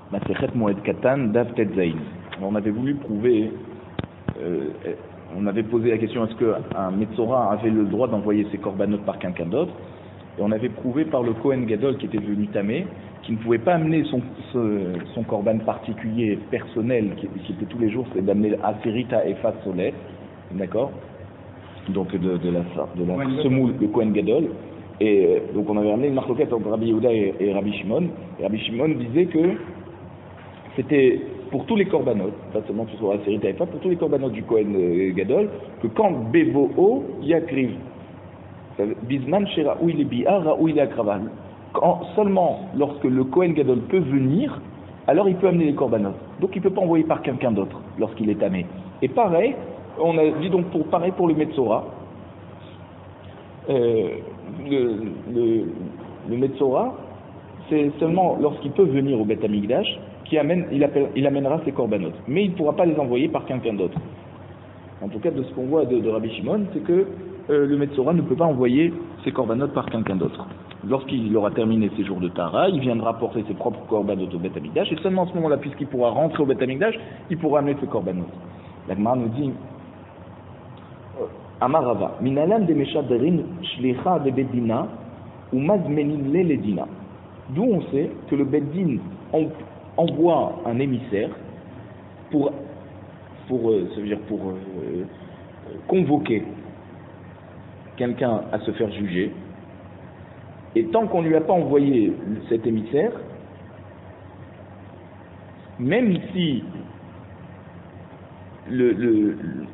Masechet Moed Katan Dav Tet Zayin. On avait voulu prouver, on avait posé la question, est-ce qu'un Metzora avait le droit d'envoyer ses korbanot par quelqu'un d'autre? Et on avait prouvé par le Kohen Gadol qui était venu tamer, qui ne pouvait pas amener son korban particulier, personnel, qui était tous les jours, c'est d'amener Aserita Efat Solet, d'accord? Donc de la semoule, le Kohen Gadol. Et donc on avait amené une marloquette entre Rabbi Yehuda et Rabbi Shimon. Et Rabbi Shimon disait que c'était pour tous les korbanot, pas seulement que ce soit Aserita Efat, pour tous les korbanot du Kohen Gadol, que quand Bevo'o Yakriv, Bisman Shera ou il est Bi'ar ou il est Akravan. Seulement lorsque le Kohen Gadol peut venir, alors il peut amener les korbanot. Donc il ne peut pas envoyer par quelqu'un d'autre lorsqu'il est tamé. Et pareil, on a dit donc pareil pour le Metzora. Le Metzora, c'est seulement lorsqu'il peut venir au Beth Amikdash il amènera ses korbanot. Mais il ne pourra pas les envoyer par quelqu'un d'autre. En tout cas, de ce qu'on voit de Rabbi Shimon, c'est que le Metzora ne peut pas envoyer ses korbanot par quelqu'un d'autre. Lorsqu'il aura terminé ses jours de Tara, il viendra porter ses propres korbanot au Beth Amikdash, et seulement à ce moment-là, puisqu'il pourra rentrer au Beth Amikdash, il pourra amener ses korbanot. La Gemara nous dit Amarava, minalam de meshadrin shlicha de bedina ou mazmenin le ledina. D'où on sait que le beddin envoie un émissaire pour convoquer quelqu'un à se faire juger, et tant qu'on ne lui a pas envoyé cet émissaire, même si le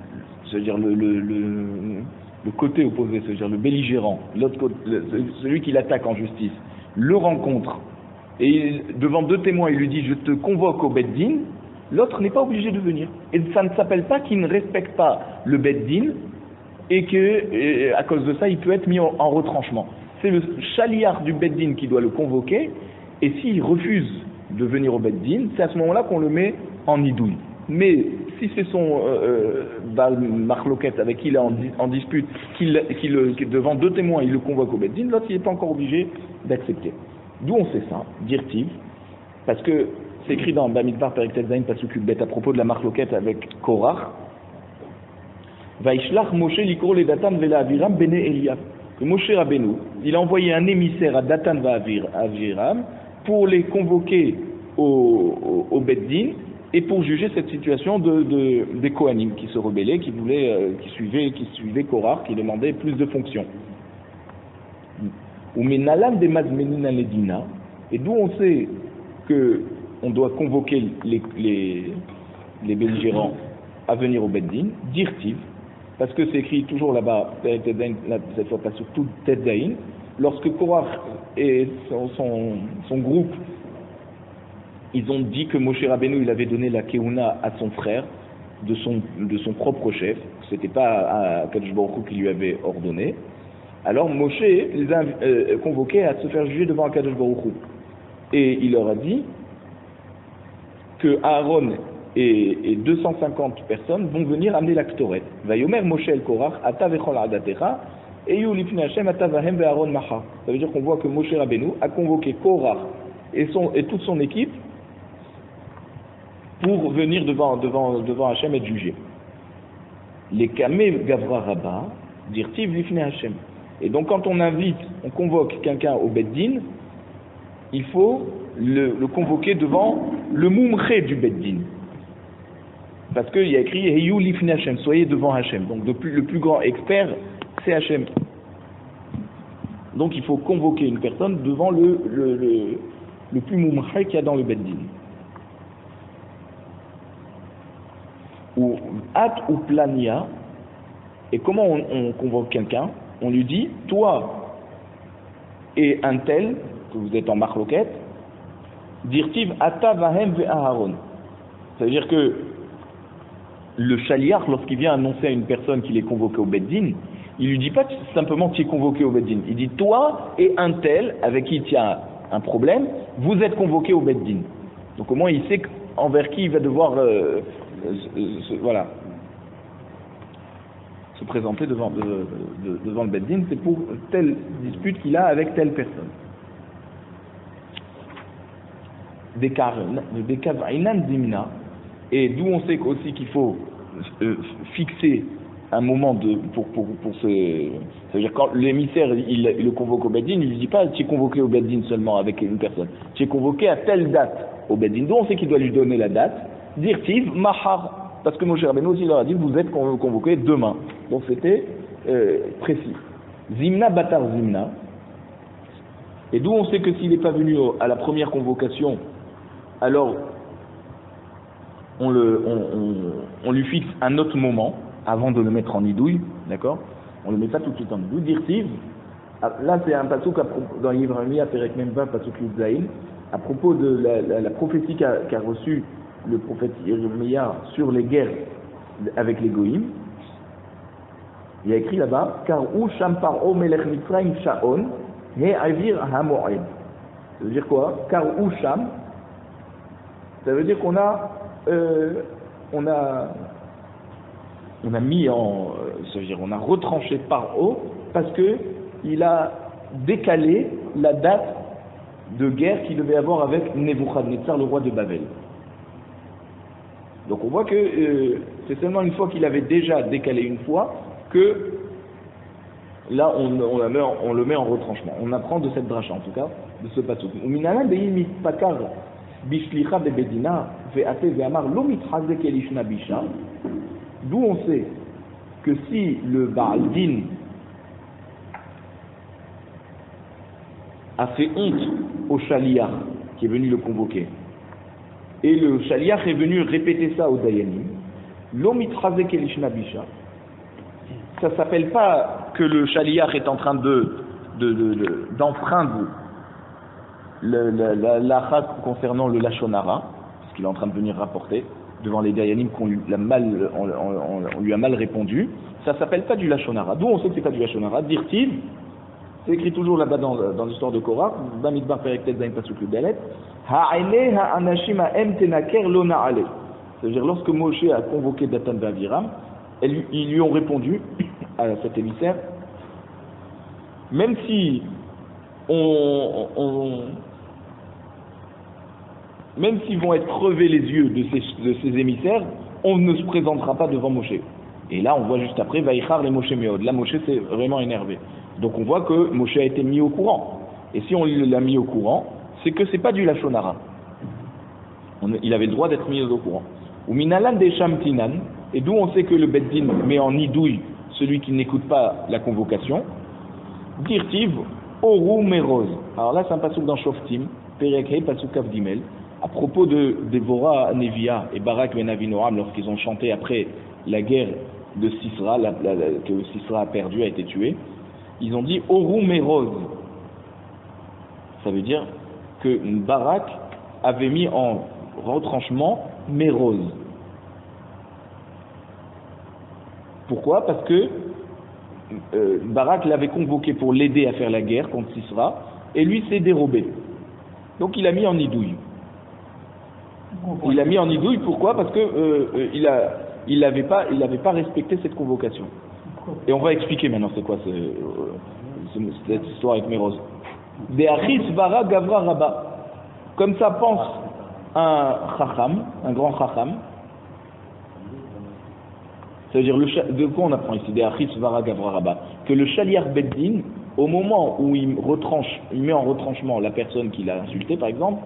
côté opposé, c'est-à-dire le belligérant, l'autre côté, celui qui l'attaque en justice, le rencontre, et devant deux témoins, il lui dit « je te convoque au Beddin », l'autre n'est pas obligé de venir. Et ça ne s'appelle pas qu'il ne respecte pas le Beddin, et que, à cause de ça, il peut être mis en retranchement. C'est le chaliar du Beddin qui doit le convoquer, et s'il refuse de venir au Beddin, c'est à ce moment-là qu'on le met en idouille. Mais si c'est son marloquette avec qui il est en dispute, devant deux témoins, il le convoque au Beddin, l'autre il n'est pas encore obligé d'accepter. D'où on sait ça, dire-t-il, parce que c'est écrit dans Bamidbar Perek Tet Zayin Pasuk Bet à propos de la marloquette avec Korach, Vaishlach Moshe likro le Datan vela Aviram bene Eliav. Que Moshe Rabbeinu, il a envoyé un émissaire à Datan va Aviram pour les convoquer au Beddin et pour juger cette situation des Kohanim qui se rebellaient, qui suivaient Korach, qui demandaient plus de fonctions. Ou menalam de mazmenina ledina, et d'où on sait que on doit convoquer les belligérants à venir au Beddin, dirtiv, parce que c'est écrit toujours là-bas, cette fois pas sur tout Tet Zayin, lorsque Korach et son groupe, ils ont dit que Moshe Rabbeinu il avait donné la Keuna à son frère, de son propre chef, c'était pas à Kadosh Baruch Hu qui lui avait ordonné. Alors Moshe les a convoqués à se faire juger devant Kadosh Baruch Hu. Et il leur a dit que Aaron et 250 personnes vont venir amener la Ktoret. Vayomer Moshe el Korach, ata vechol adatecha, eyu lifnei Hashem ata vahem ve'Aaron macha. Ça veut dire qu'on voit que Moshe Rabbeinu a convoqué Korach et toute son équipe pour venir devant Hashem être jugé. Les Kameh Gavra Rabba, dirtiv lifnei Hashem. Et donc quand on convoque quelqu'un au Beddin, il faut le convoquer devant le Mumché du Beddin. Parce qu'il y a écrit Heyu lifnei Hashem, soyez devant Hashem. Donc le plus grand expert, c'est Hashem. Donc il faut convoquer une personne devant le plus Mumché qu'il y a dans le Beddin. Ou At ou Plania. Et comment on convoque quelqu'un? On lui dit, toi et un tel, que vous êtes en marloquette, dirtiv ata vahem ve Aharon. Ça veut dire que le chaliar, lorsqu'il vient annoncer à une personne qu'il est convoqué au Beddin, il lui dit pas simplement tu es convoqué au Beddin. Il dit, toi et un tel, avec qui tu as un problème, vous êtes convoqué au Beddin. Donc au moins il sait envers qui il va devoir se présenter devant le Beddin, c'est pour telle dispute qu'il a avec telle personne. des kav'inan zimna, et d'où on sait aussi qu'il faut fixer un moment pour ce. Ça veut dire quand l'émissaire il le convoque au Beddin, il ne dit pas tu es convoqué au Beddin seulement avec une personne, tu es convoqué à telle date au Beddin. D'où on sait qu'il doit lui donner la date, dire tiv mahar, parce que Moshe Rabbeinu aussi leur a dit vous êtes convoqué demain. Donc c'était précis. Zimna batar zimna. Et d'où on sait que s'il n'est pas venu à la première convocation, alors on lui fixe un autre moment avant de le mettre en nidouille, d'accord? On le met pas tout de suite en nidouille. Dirtiv, là c'est un pasouk dans Yévremia, Perek Memva, pasouk Yudzaïn, à propos de la prophétie qu'a reçue le prophète Yévremia sur les guerres avec les Goïm. Il y a écrit là-bas, car ou Shamparo Melech Mitzrayim Shaon, He Avir HaMoed. Ça veut dire quoi? Car ou Sham, ça veut dire qu'on a mis ça veut dire on a retranché par haut parce que il a décalé la date de guerre qu'il devait avoir avec Nebuchadnezzar, le roi de Babel. Donc on voit que c'est seulement une fois qu'il avait déjà décalé une fois que là on le met en retranchement. On apprend de cette dracha en tout cas, de ce pasuk. Uminala deimi pakar bishlicha bebedina ve'ate ve'amar lo mitchazek elishna bisha. D'où on sait que si le Baal Din a fait honte au Shaliach qui est venu le convoquer, et le Shaliach est venu répéter ça au Dayanim, lo mitchazek elishna bisha, ça ne s'appelle pas que le Shaliach est en train d'enfreindre l'achas concernant le Lashon Hara, parce qu'il est en train de venir rapporter devant les Dayanim qu'on lui a mal répondu. Ça ne s'appelle pas du Lashon Hara. D'où on sait que ce n'est pas du Lashon Hara. Dirtiv, c'est écrit toujours là-bas dans l'histoire de Korah, Bamidbar Perek Tet Zayin Pasuk Yudalet, Ha'ene ha'anashim ha'em tenaker lo na'ale. C'est-à-dire lorsque Moshe a convoqué Datan v'Aviram, ils lui ont répondu à cet émissaire, même si même s'ils vont être crevés les yeux de ces émissaires, on ne se présentera pas devant Moshe. Et là, on voit juste après, Vaïchar les Moshe Meod. Là, Moshe s'est vraiment énervé. Donc, on voit que Moshe a été mis au courant. Et si on l'a mis au courant, c'est que c'est pas du Lashon Hara. Il avait le droit d'être mis au courant. Ou minalan des Shamtinan, et d'où on sait que le Beddin met en nidouille celui qui n'écoute pas la convocation. Dirtiv, Oru Meroz. Alors là, c'est un pasuk dans Shoftim, Perek Hei, pasuk Avdimel, à propos de Déborah, Nevia et Barak ben Avinoam, lorsqu'ils ont chanté après la guerre de Sisra, que Sisra a perdu, a été tué, ils ont dit Oru Meroz. Ça veut dire que Barak avait mis en retranchement Meroz. Pourquoi? Parce que Barak l'avait convoqué pour l'aider à faire la guerre contre Sisra, et lui s'est dérobé. Donc il a mis en nidouille. Il a mis en nidouille, pourquoi? Parce que il n'avait pas respecté cette convocation. Et on va expliquer maintenant c'est quoi cette histoire avec Meroz. De Achis Vara Gavra Rabba. Comme ça pense un chacham, un grand chacham. Ça veut dire, de quoi on apprend ici? Des Achis Vara Gavra Rabba. Que le Shaliach Beddin, au moment où il met en retranchement la personne qu'il a insultée, par exemple,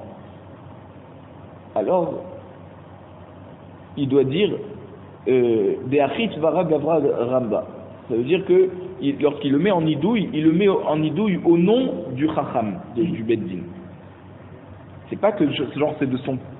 alors il doit dire des Achis Vara Gavra Rabba. Ça veut dire que lorsqu'il le met en nidouille, il le met en nidouille au nom du chacham, du Beddin. C'est pas que genre c'est de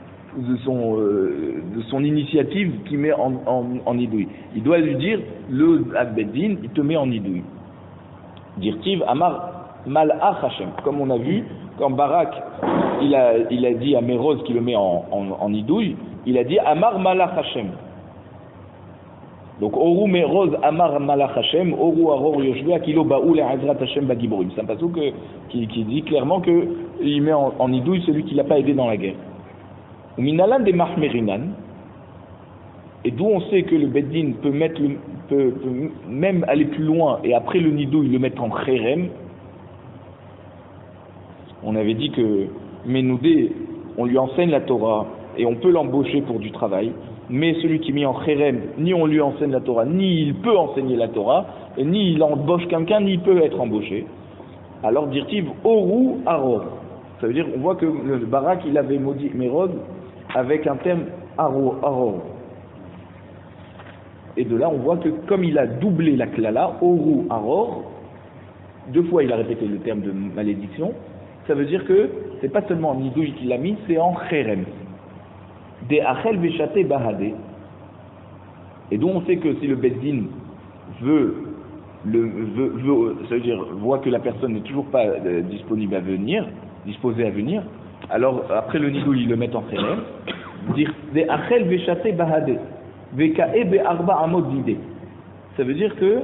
son initiative qu'il met en nidouille. Il doit lui dire le Beddin, il te met en nidouille. Dirtiv Amar Malach Hashem. Comme on a vu, quand Barak il a dit à Meroz qui le met en nidouille, il a dit Amar Malach Hashem. Donc Oru Meroz Amar Malach Hashem, Oru Aror Yoshua Kilo Baoul Azrat Hashem Bagiborim. C'est un pasuk qui dit clairement que il met en nidouille celui qui l'a pas aidé dans la guerre. Ou Minalan des Mahmerinan, et d'où on sait que le Beddin peut même aller plus loin et après le nidouille le mettre en kherem. On avait dit que Ménoudé on lui enseigne la Torah et on peut l'embaucher pour du travail, mais celui qui est mis en chérem, ni on lui enseigne la Torah, ni il peut enseigner la Torah, et ni il embauche quelqu'un, ni il peut être embauché. Alors dirtiv Oru Aror. Ça veut dire, on voit que le Barak, il avait maudit Mérod avec un terme Aror. Et de là, on voit que comme il a doublé la klala, Oru Aror, 2 fois il a répété le terme de malédiction, ça veut dire que c'est pas seulement en nidouille qu'il l'a mis, c'est en chérem. Des achel vechate bahade. Et donc on sait que si le beddin ça veut dire voit que la personne n'est toujours pas disposée à venir, alors après le nidouille ils le mettent en chérem, dire des achel vechate bahade, vekae be arba amod dide. Ça veut dire que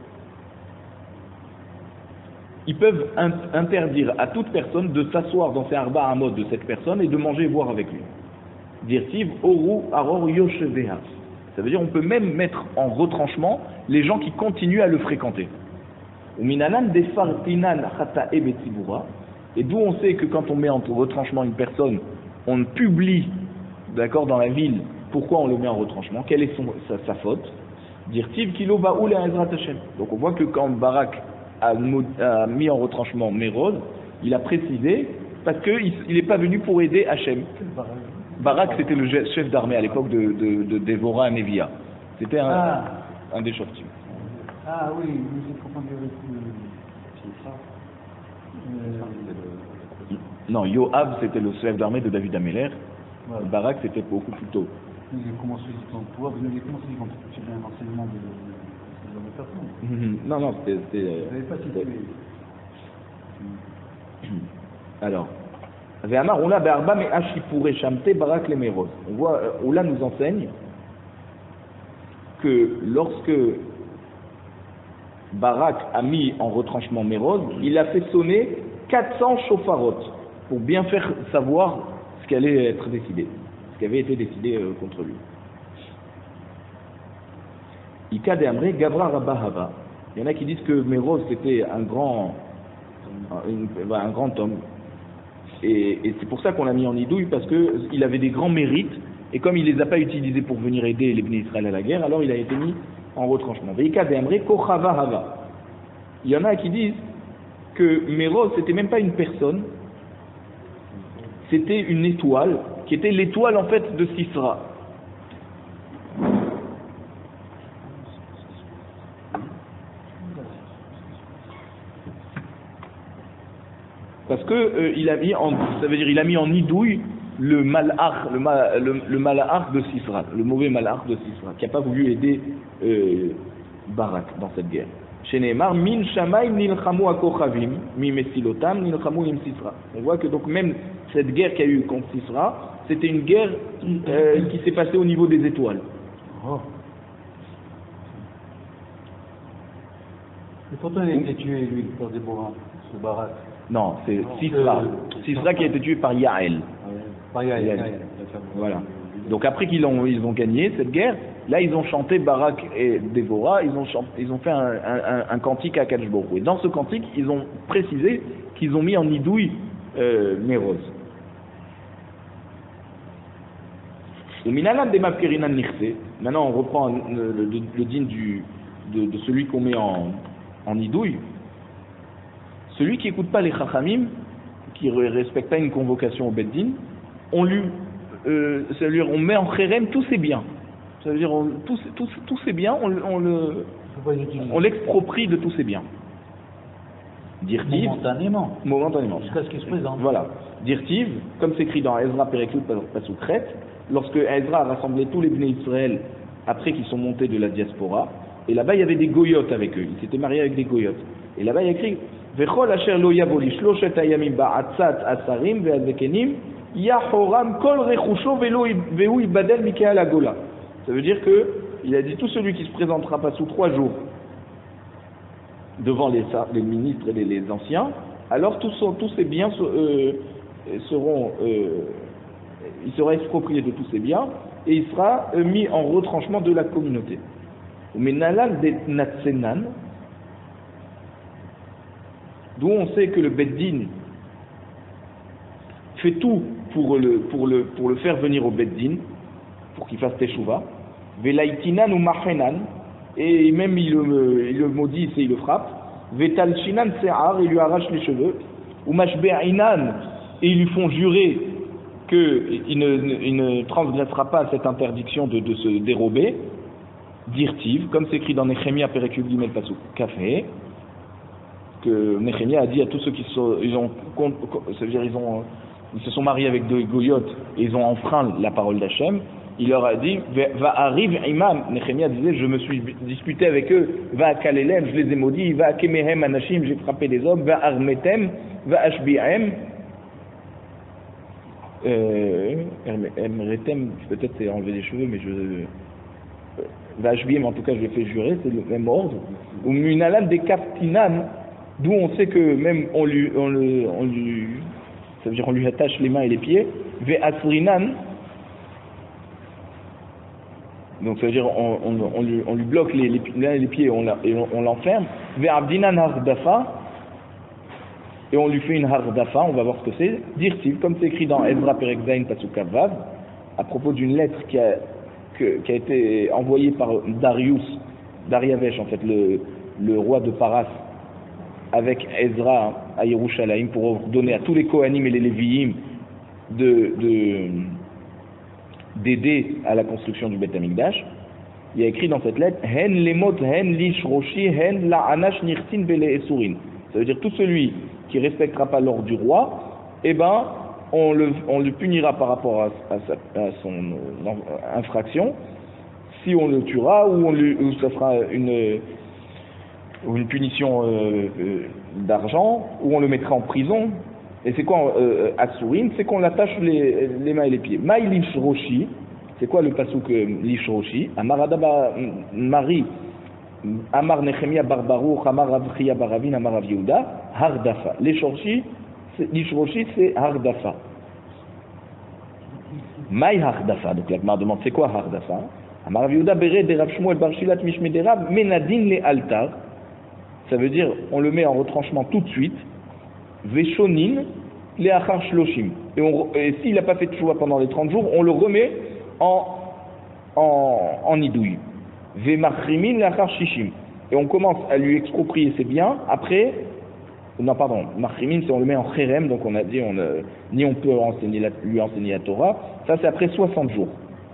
ils peuvent interdire à toute personne de s'asseoir dans ces arba amot de cette personne et de manger et boire avec lui. Dirtiv oru aror yosheveha. Ça veut dire on peut même mettre en retranchement les gens qui continuent à le fréquenter. Uminanan defartinan chatae betzibura. Et d'où on sait que quand on met en retranchement une personne, on publie, d'accord, dans la ville, pourquoi on le met en retranchement, quelle est sa faute. Dirtiv kilo baoul et ezrat Hashem. Donc on voit que quand Barak a mis en retranchement Mérod, il a précisé parce qu'il n'est pas venu pour aider Hachem. Barak, c'était le chef d'armée à l'époque de Dévorah et Nevia. C'était un des chefs. Ah oui, j'ai confondu avec non, Yoav, c'était le chef d'armée de David Améler. Ouais. Barak, c'était beaucoup plus tôt. Vous avez commencé quand vous avez un enseignement de personne. Non, c'était. Vous n'avez pas cité. Alors, Ve'amar Oula be'arba me'ashipure shamte barak le Mérod. On voit, Oula nous enseigne que lorsque Barak a mis en retranchement Mérod, il a fait sonner 400 shofarot pour bien faire savoir ce qui allait être décidé, ce qui avait été décidé contre lui. Ika de Amré, Gavra Rabba Hava. Il y en a qui disent que Mérod c'était un grand homme. Et c'est pour ça qu'on l'a mis en idouille, parce qu'il avait des grands mérites, et comme il ne les a pas utilisés pour venir aider les Bnei Israël à la guerre, alors il a été mis en retranchement. Ika de Amré, Kochava Hava. Il y en a qui disent que Mérod c'était même pas une personne, c'était une étoile, qui était l'étoile en fait de Sisra. Parce que il a mis en idouille le malach de Sisra, le mauvais malach de Sisra, qui n'a pas voulu aider Barak dans cette guerre. Chez Neymar, min shamaim nilchamu akochavim, mi mesilotam nilchamu im Sisra. On voit que donc même cette guerre qu'il y a eu contre Sisra, c'était une guerre qui s'est passée au niveau des étoiles. Oh. Et pourtant il a été tué lui par Déborah, ce Barak. Non, c'est Sisra. Sisra qui a été tué par Yael. Par Yael. Voilà. Donc après qu'ils ont gagné cette guerre, là ils ont chanté Barak et Déborah, ils ont fait un cantique à Akadosh Baruch Hu. Et dans ce cantique, ils ont précisé qu'ils ont mis en idouille Mérod. Maintenant on reprend le digne de celui qu'on met en idouille. Celui qui n'écoute pas les chachamim, qui ne respecte pas une convocation au beddin, on met en chérem tous ses biens. Ça veut dire tous ses biens, on l'exproprie de tous ses biens. Dirtiv, momentanément. Jusqu'à ce qu'il se présente. Voilà. Dirtiv, comme c'est écrit dans Ezra Perekut Pasukret, lorsque Ezra a rassemblé tous les Bnei Israël après qu'ils sont montés de la diaspora, et là-bas il y avait des goyotes avec eux, ils s'étaient mariés avec des goyotes. Et là-bas il y a écrit Vechol asher lo yavo lishloshet hayamim ba'atzat asarim ve'azekenim yahoram kol rechusho ve'hu ibadel mikeal agola. Ça veut dire que il a dit tout celui qui se présentera pas sous 3 jours devant les ministres et les anciens, alors tous ces biens il sera exproprié de tous ses biens et il sera mis en retranchement de la communauté. Mais nalal de natsenan, d'où on sait que le beddin fait tout pour le faire venir au Beddin, pour qu'il fasse Teshuvah. Velaitinan ou Mahenan, et même il le maudit, il le frappe. Vetalchinan Se'ar, il lui arrache les cheveux. Ou Mashbe'inan, et ils lui font jurer qu'il ne transgressera pas cette interdiction de se dérober. Dirtiv, comme c'est écrit dans Nehemia Perek Gimel Pasuk Kafé, que Nehemia a dit à tous ceux qui ils se sont mariés avec deux goyotes et ils ont enfreint la parole d'Hachem, il leur a dit va arrive imam. Nehemia disait je me suis disputé avec eux, va à Kalelem, je les ai maudits, va à Kemehem Anashim, j'ai frappé les hommes, va Armetem, va Ashbi'em. Emretem, peut-être c'est enlever les cheveux, mais mais en tout cas je l'ai fait jurer, c'est le même ordre. Ou Munalan des Kaftinan, d'où on sait que même on lui ça veut dire on lui attache les mains et les pieds. Ve Asrinan, donc ça veut dire on lui bloque les pieds, on l'enferme. Ve Abdinan Hardafa, et on lui fait une Hardafa, on va voir ce que c'est. Dirtiv, comme c'est écrit dans Ezra Perek Zayin Pasuk Vav, à propos d'une lettre qui a été envoyé par Dariavesh, en fait, le roi de Paras, avec Ezra à Yerushalayim, pour ordonner à tous les Kohanim et les Lévi'im d'aider à la construction du Beth Amikdash. Il y a écrit dans cette lettre Hen lemot hen lish roshi hen la'anash nirtin bele esurin. Ça veut dire tout celui qui respectera pas l'ordre du roi, eh ben on le punira par rapport à son infraction, si on le tuera ou ça sera une punition d'argent, ou on le mettra en prison. Et c'est quoi Assurin? C'est qu'on l'attache les mains et les pieds. Maï lish roshi, c'est quoi le pasuk lish roshi? Amaradaba Marie Amar Nehemia bar Baruch, Amar Rav Chia bar Ravin, Amar Rav Yehuda, Hardafa. Lish roshi, c'est Hardafa. Maï Hardafa. Donc la Gemara demande c'est quoi Hardafa? Amar Rav Yehuda bere de Rav Shmuel bar Shilat mishmei de Rav menadin le altar. Ça veut dire on le met en retranchement tout de suite. Veshonin le achar shloshim. Et s'il n'a pas fait de choix pendant les 30 jours, on le remet en idouille. Vemachrimin le achar shishim. Et on commence à lui exproprier ses biens après. Non, pardon, Machrimin, c'est on le met en chérem, donc on a dit ni on peut lui enseigner la Torah. Ça, c'est après 60 jours.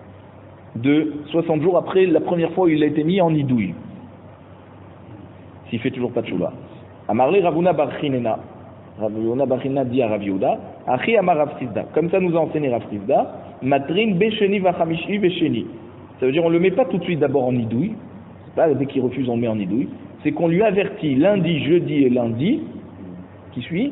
60 jours après la première fois où il a été mis en idouille. S'il fait toujours pas de chouva. Amarle Ravuna Barchinena. Ravuna Barchinena dit à Rav Yehuda, Achi Amar Rav Sisda. Comme ça nous a enseigné Rav Sisda, Matrin Besheni Vachamishi Besheni. Ça veut dire on le met pas tout de suite d'abord en idouille. C'est pas dès qu'il refuse on le met en idouille. C'est qu'on lui avertit lundi, jeudi et lundi qui suit.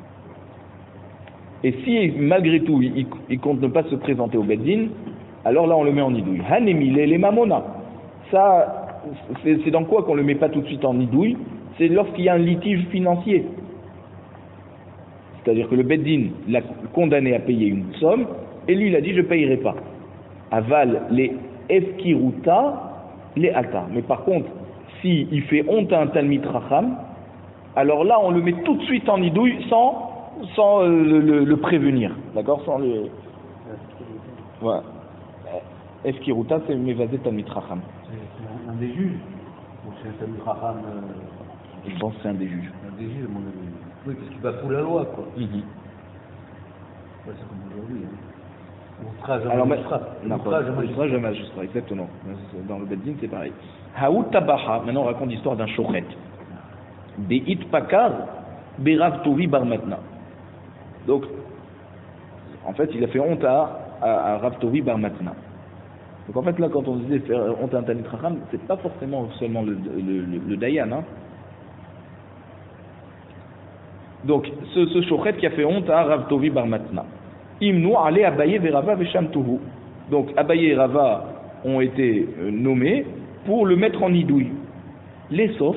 Et si malgré tout il compte ne pas se présenter au Beddin, alors là on le met en idouille. Hanemi les mamona. Ça c'est dans quoi qu'on le met pas tout de suite en idouille? C'est lorsqu'il y a un litige financier. C'est-à-dire que le Beddin l'a condamné à payer une somme et lui il a dit je payerai pas. Aval les efkiruta les alta. Mais par contre, si il fait honte à un Talmid Racham, alors là on le met tout de suite en idouille sans le prévenir. D'accord? Sans le. Voilà. Efkiruta c'est Mevazé Talmid Racham. C'est un des juges. Ou c'est un Talmid Racham. Je pense que c'est un des juges. Un des juges, à mon avis. Oui, parce qu'il bafoue la loi, quoi. Ouais, c'est comme aujourd'hui. Outrage à alors, magistrat. Outrage à magistrat, exactement. Dans le Beddin, c'est pareil. Haout Tabaha, maintenant on raconte l'histoire d'un shochet. Des Itpakar, Berav Tovi Bar Matna. Donc, en fait, il a fait honte à Rav Tovi Bar Matna. Donc en fait, là, quand on disait faire honte à un Talmid Chacham, c'est pas forcément seulement le Dayan, hein. Donc, ce shochet qui a fait honte à Rav Tovi Bar Matna. Imnu ale Abaye verava veshamtuhu. Donc, Abaye et Rava ont été nommés pour le mettre en idouille. Les sauf,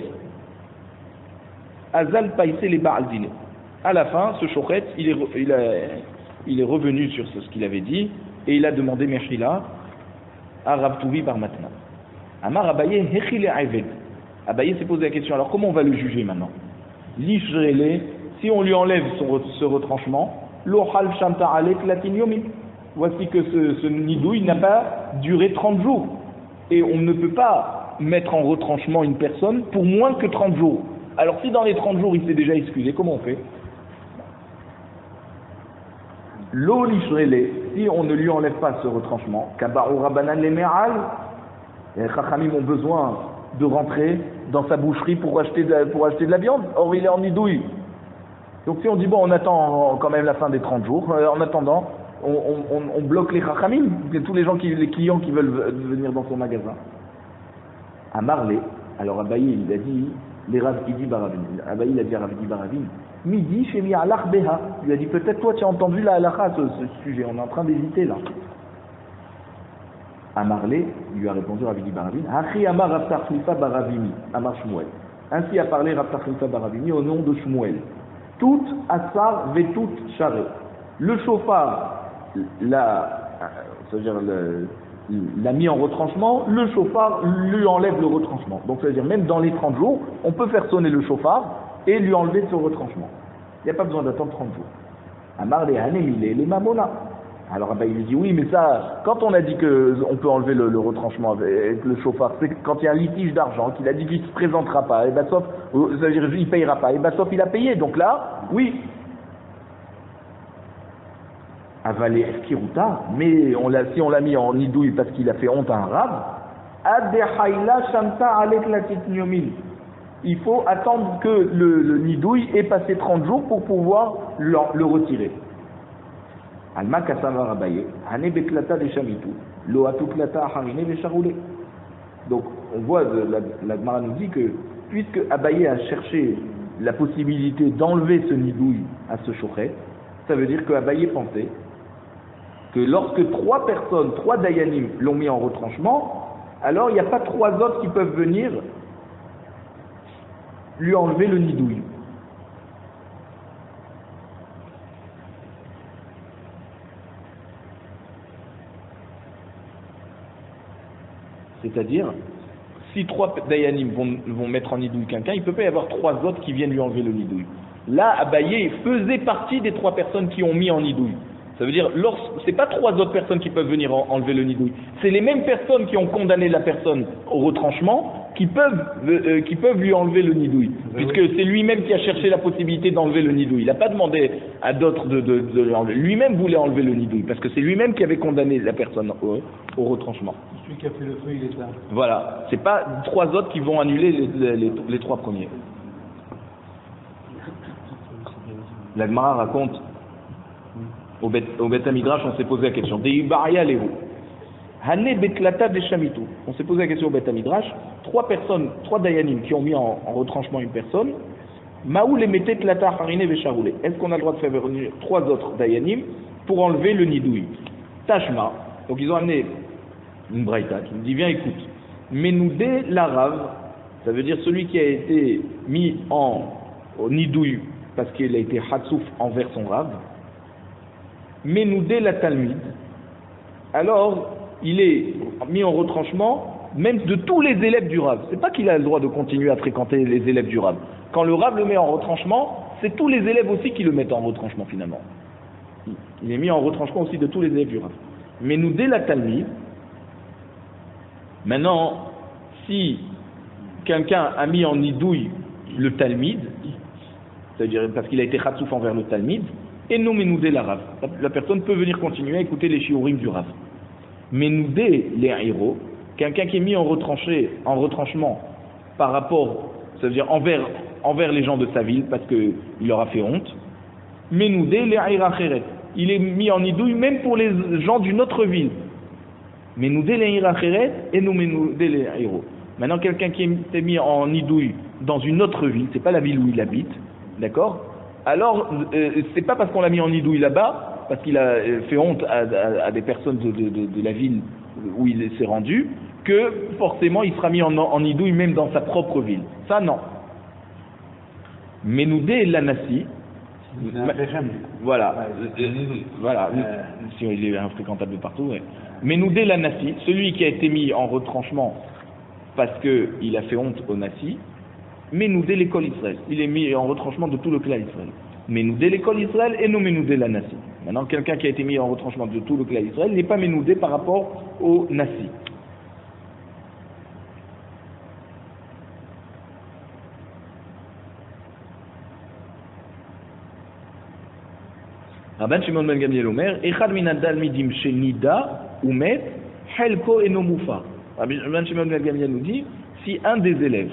Azal païse les Baaldine. À la fin, ce shochet, il est revenu sur ce qu'il avait dit et il a demandé Mechila à Rav Tovi Bar Matna. Amar Abaye hechile Ayved. Abaye s'est posé la question, alors comment on va le juger maintenant? L'Ishrele, si on lui enlève ce retranchement, Lo half shanta alek latin yomin. Voici que ce nidouille n'a pas duré 30 jours. Et on ne peut pas mettre en retranchement une personne pour moins que 30 jours. Alors si dans les 30 jours il s'est déjà excusé, comment on fait? Lo lishrele, si on ne lui enlève pas ce retranchement, kabaru rabanan le me'al, les chachamim ont besoin de rentrer dans sa boucherie pour acheter de la viande. Or il est en nidouille. Donc si on dit bon, on attend quand même la fin des 30 jours, en attendant, on bloque les chachamim, tous les clients qui veulent venir dans son magasin. À Marley, alors Abaye il a dit, les Rav Idi Baravin, Abaye il a dit à Rav Idi Baravin, midi chez mi alach beha, il lui a dit peut-être toi tu as entendu la halakha ce sujet, on est en train d'hésiter là. À Marley, il lui a répondu Rav Idi Baravin, Achi Amar Rav Tachlifa Baravini, Amar Shmuel. Ainsi a parlé Rav Tachlifa Baravini au nom de Shmuel. Tout asar vetut share. Le chauffard c'est-à-dire l'a mis en retranchement, le chauffard lui enlève le retranchement. Donc c'est-à-dire même dans les 30 jours, on peut faire sonner le chauffard et lui enlever ce retranchement. Il n'y a pas besoin d'attendre 30 jours. Amar les hanemile, les mamona. Alors il lui dit oui, mais ça, quand on a dit qu'on peut enlever le retranchement avec le chauffard, c'est quand il y a un litige d'argent, qu'il a dit qu'il ne se présentera pas, et ben sauf, ça veut dire qu'il ne payera pas, et ben sauf il a payé. Donc là, oui. Avalé Eskiruta, mais si on l'a mis en nidouille parce qu'il a fait honte à un rab, Adehaïla Shamta Alek Latit Nyomin. Il faut attendre que le nidouille ait passé 30 jours pour pouvoir le retirer. Alma Kassava Rabaye, Hane Beklata de Shamitu, Loatu Klata Harine de Charoulé. Donc on voit, la Gemara nous dit que puisque Abaye a cherché la possibilité d'enlever ce nidouille à ce chouchet, ça veut dire que Abaye pensait que lorsque 3 personnes, 3 dayanim l'ont mis en retranchement, alors il n'y a pas 3 autres qui peuvent venir lui enlever le nidouille. C'est-à-dire, si 3 dayanim vont mettre en nidouille quelqu'un, il ne peut pas y avoir 3 autres qui viennent lui enlever le nidouille. Là, Abaye faisait partie des 3 personnes qui ont mis en nidouille. Ça veut dire, c'est pas 3 autres personnes qui peuvent venir enlever le nidouille. C'est les mêmes personnes qui ont condamné la personne au retranchement qui peuvent lui enlever le nidouille. Puisque c'est lui-même qui a cherché la possibilité d'enlever le nidouille. Il n'a pas demandé à d'autres de l'enlever. Lui-même voulait enlever le nidouille. Parce que c'est lui-même qui avait condamné la personne au retranchement. Celui qui a fait le feu, il est là. Voilà. C'est pas 3 autres qui vont annuler les 3 premiers. La Gemara raconte au Bet Midrash, on s'est posé la question. On s'est posé la question au Bet Midrash. 3 personnes, 3 dayanim qui ont mis en retranchement une personne. Maou les mettait tlata harine vesharoulé. Est-ce qu'on a le droit de faire venir 3 autres dayanim pour enlever le nidouille? Tashma. Donc ils ont amené une braïta qui nous dit viens écoute. Menoudé l'arav, ça veut dire celui qui a été mis au nidouille parce qu'il a été hatsouf envers son rave. Menoudé la talmid, alors il est mis en retranchement même de tous les élèves du Rav. C'est pas qu'il a le droit de continuer à fréquenter les élèves du Rav. Quand le Rav le met en retranchement, c'est tous les élèves aussi qui le mettent en retranchement finalement. Il est mis en retranchement aussi de tous les élèves du Rav. Menoudé la talmid. Maintenant, si quelqu'un a mis en nidouille le talmid, c'est-à-dire parce qu'il a été khatsouf envers le talmid, et non menoudé la Rav. La personne peut venir continuer à écouter les shiurim du Rav. Menoudé les héros, quelqu'un qui est mis en retranchement par rapport, ça veut dire envers les gens de sa ville parce qu'il leur a fait honte. Menoudé les hiracheret. Il est mis en nidouille même pour les gens d'une autre ville. Menoudé les hiracheret et non menoudé les héros. Maintenant, quelqu'un qui est mis en nidouille dans une autre ville, c'est pas la ville où il habite, d'accord? Alors, c'est pas parce qu'on l'a mis en nidouille là-bas, parce qu'il a fait honte à des personnes de la ville où il s'est rendu, que forcément il sera mis en nidouille même dans sa propre ville. Ça, non. Menoudé l'anassi. Voilà. Voilà. Si il est infréquentable partout. Ouais. Menoudé l'anassi, celui qui a été mis en retranchement parce qu'il a fait honte au Nassi. Menoudé l'école Israël. Il est mis en retranchement de tout le clan Israël. Ménoudé l'école Israël et non Ménoudé la Nassi. Maintenant, quelqu'un qui a été mis en retranchement de tout le clan Israël n'est pas Ménoudé par rapport au Nassi. Rabban Shimon ben Gamliel Omer, Echad min hadalmidim shenida umet helko eno mufa. Rabban Shimon ben Gamliel nous dit, si un des élèves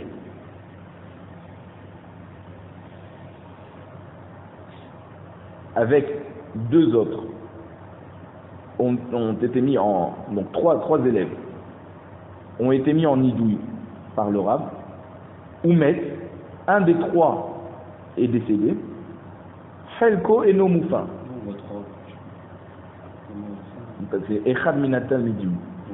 avec deux autres ont été mis en, donc trois élèves ont été mis en nidouille par le Rav, umet, un des trois est décédé, helko eno mufa. C'est Echad Minatal Midim.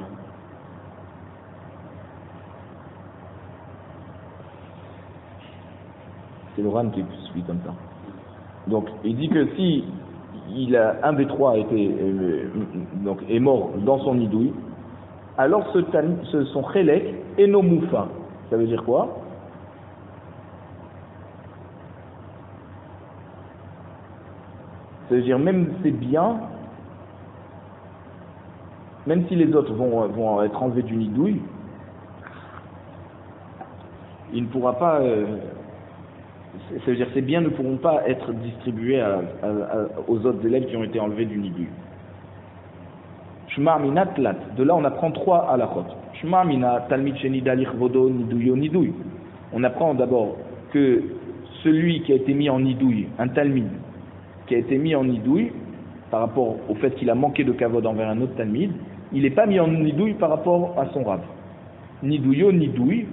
C'est le Ram qui suit comme ça. Donc, il dit que si un des trois est mort dans son idouille, alors son Chelek est no Moufa. Ça veut dire quoi? Ça veut dire même ses biens, même si les autres vont être enlevés du nidouille, il ne pourra pas, ça veut dire ces biens ne pourront pas être distribués aux autres élèves qui ont été enlevés du nidouille. Shma mina tlat, de là on apprend trois halachot. Shma mina talmid shenida lichvodo nidouyo nidouille. On apprend d'abord que celui qui a été mis en nidouille, un talmid qui a été mis en nidouille, par rapport au fait qu'il a manqué de kavod envers un autre talmid, il n'est pas mis en nidouille par rapport à son rab. Nidouyo, nidouille.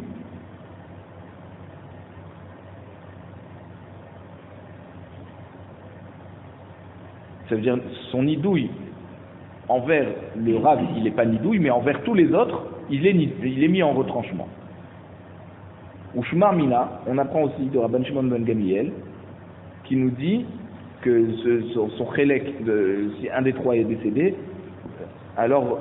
Ça veut dire son nidouille envers le rab, il n'est pas nidouille, mais envers tous les autres, il est mis en retranchement. Ou Shmar Mina, on apprend aussi de Rabban Shimon ben Gamliel, qui nous dit que son chélek, si un des trois est décédé, alors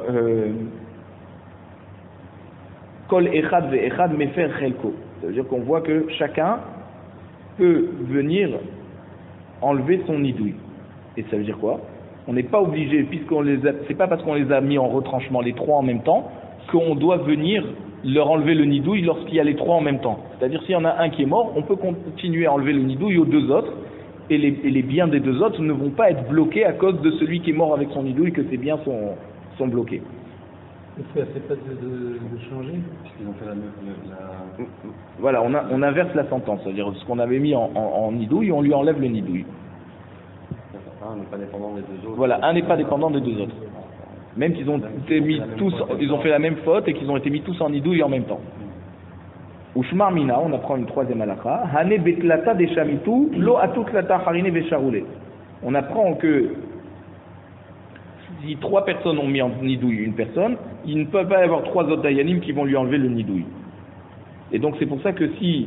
Kol Echad ve Echad Mefer Chelko. Ça veut dire qu'on voit que chacun peut venir enlever son nidouille. Et ça veut dire quoi? On n'est pas obligé, c'est pas parce qu'on les a mis en retranchement les trois en même temps qu'on doit venir leur enlever le nidouille lorsqu'il y a les trois en même temps. C'est-à-dire s'il y en a un qui est mort, on peut continuer à enlever le nidouille aux deux autres, et les biens des deux autres ne vont pas être bloqués à cause de celui qui est mort avec son nidouille, que ses biens sont bloqués. C'est pas de changer, puisqu'ils ont fait la... Voilà, on inverse la sentence, c'est-à-dire ce qu'on avait mis en nidouille, on lui enlève le nidouille. Un n'est pas dépendant des deux autres. Voilà, un n'est pas dépendant des deux autres. Même qu'ils ont été mis tous, ils ont fait la même faute et qu'ils ont été mis tous en nidouille en même temps. Ou Shmar Mina, on apprend une troisième halakha, Hane betlata de shamitu, lo atuklata harine vesharoule. On apprend que si trois personnes ont mis en nidouille une personne, il ne peut pas y avoir trois autres dayanim qui vont lui enlever le nidouille. Et donc c'est pour ça que si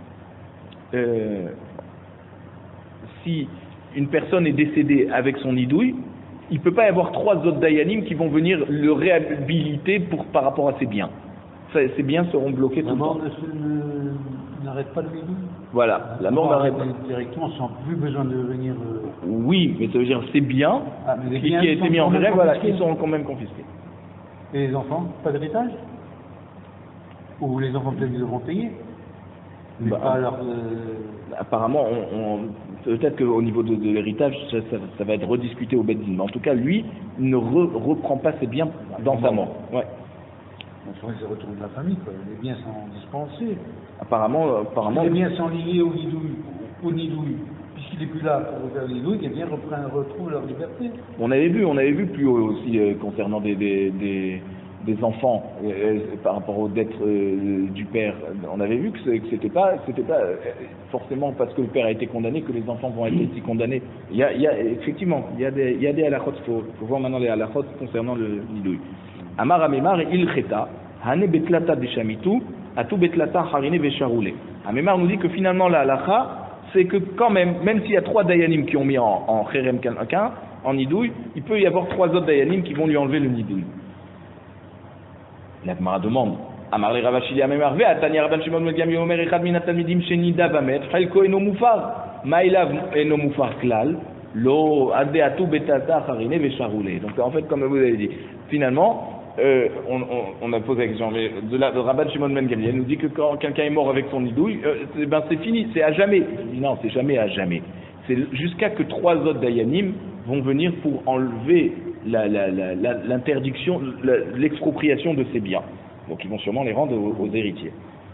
une personne est décédée avec son nidouille, il ne peut pas y avoir trois autres dayanim qui vont venir le réhabiliter par rapport à ses biens. Ces biens seront bloqués tout le temps. La mort n'arrête pas le nidouille. Voilà, la mort n'arrête pas. Directement, sans plus besoin de venir... Oui, mais ça veut dire ces biens qui a été mis en grève, voilà, ils sont quand même confisqués. Et les enfants, pas d'héritage? Ou les enfants peut-être devront payer? Mais pas alors, apparemment, peut-être qu'au niveau de l'héritage, ça va être rediscuté au Beddin. Mais en tout cas, lui, il ne reprend pas ses biens dans sa mort. Ouais. Il faudrait que ça retourne de la famille, quoi. Les biens sont dispensés. Apparemment. Les biens sont liés au nidouille. Puisqu'il n'est plus là pour faire le nidouille, les biens retrouvent leur liberté. On avait vu plus haut aussi concernant des enfants par rapport aux dettes du père. On avait vu que c'était pas forcément parce que le père a été condamné que les enfants vont être aussi condamnés. Effectivement, il y a des halakhot, faut voir maintenant les halakhot concernant le nidouille. Amar Amemar il cheta hane betlata de shamitu atu betlata harine vesharoule. Amemar nous dit que finalement la halakha, c'est que quand même s'il y a trois dayanim qui ont mis en cherem quelqu'un en nidouille, il peut y avoir trois autres dayanim qui vont lui enlever le nidouille. La Gemara demande, Amar le Ravashili Amemarve, Atania Rabban Shimon Ben Gamliel Omer Echad min Talmidim Shenida Bamet, Chelko eno mufar, Maïlav eno mufar klal, Lo Adeatu Betata Harine Vesharoule. Donc en fait, comme vous avez dit, finalement, on a posé la question, mais de Rabban Shimon Ben Gamliel nous dit que quand quelqu'un est mort avec son nidouille, c'est fini, c'est à jamais. Il dit non, c'est jamais à jamais. C'est jusqu'à que 3 autres dayanim vont venir pour enlever l'interdiction, l'expropriation de ces biens. Donc ils vont sûrement les rendre aux héritiers.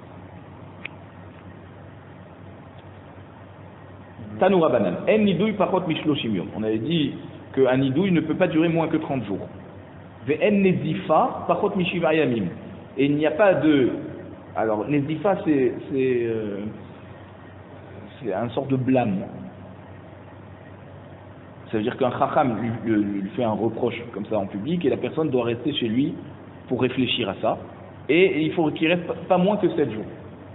Tanou Rabbanan, en nidouille parot mishloshim yom. On avait dit qu'un nidouille ne peut pas durer moins que 30 jours. Ve'en nezifa parot mishiva yamim. Et il n'y a pas de... Alors, nezifa, c'est une sorte de blâme. Ça veut dire qu'un chacham lui fait un reproche comme ça en public et la personne doit rester chez lui pour réfléchir à ça. Et il faut qu'il reste pas moins que 7 jours.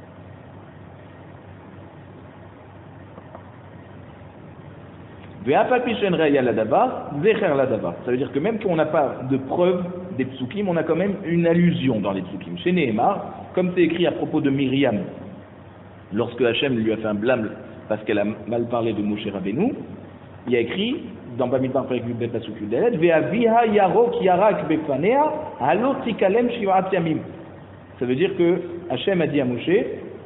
Ça veut dire que même qu'on n'a pas de preuve des psukim, on a quand même une allusion dans les psukim. Chez Nehemar, comme c'est écrit à propos de Myriam, lorsque Hachem lui a fait un blâme parce qu'elle a mal parlé de Moshe Rabbeinu, il y a écrit dans Bamidbar Perek Yud Bet Pasuk Yud Dalet, Ve'aviha yarok yarak befanea halo tikalem shivat yamim. Ça veut dire que Hachem a dit à Moshe,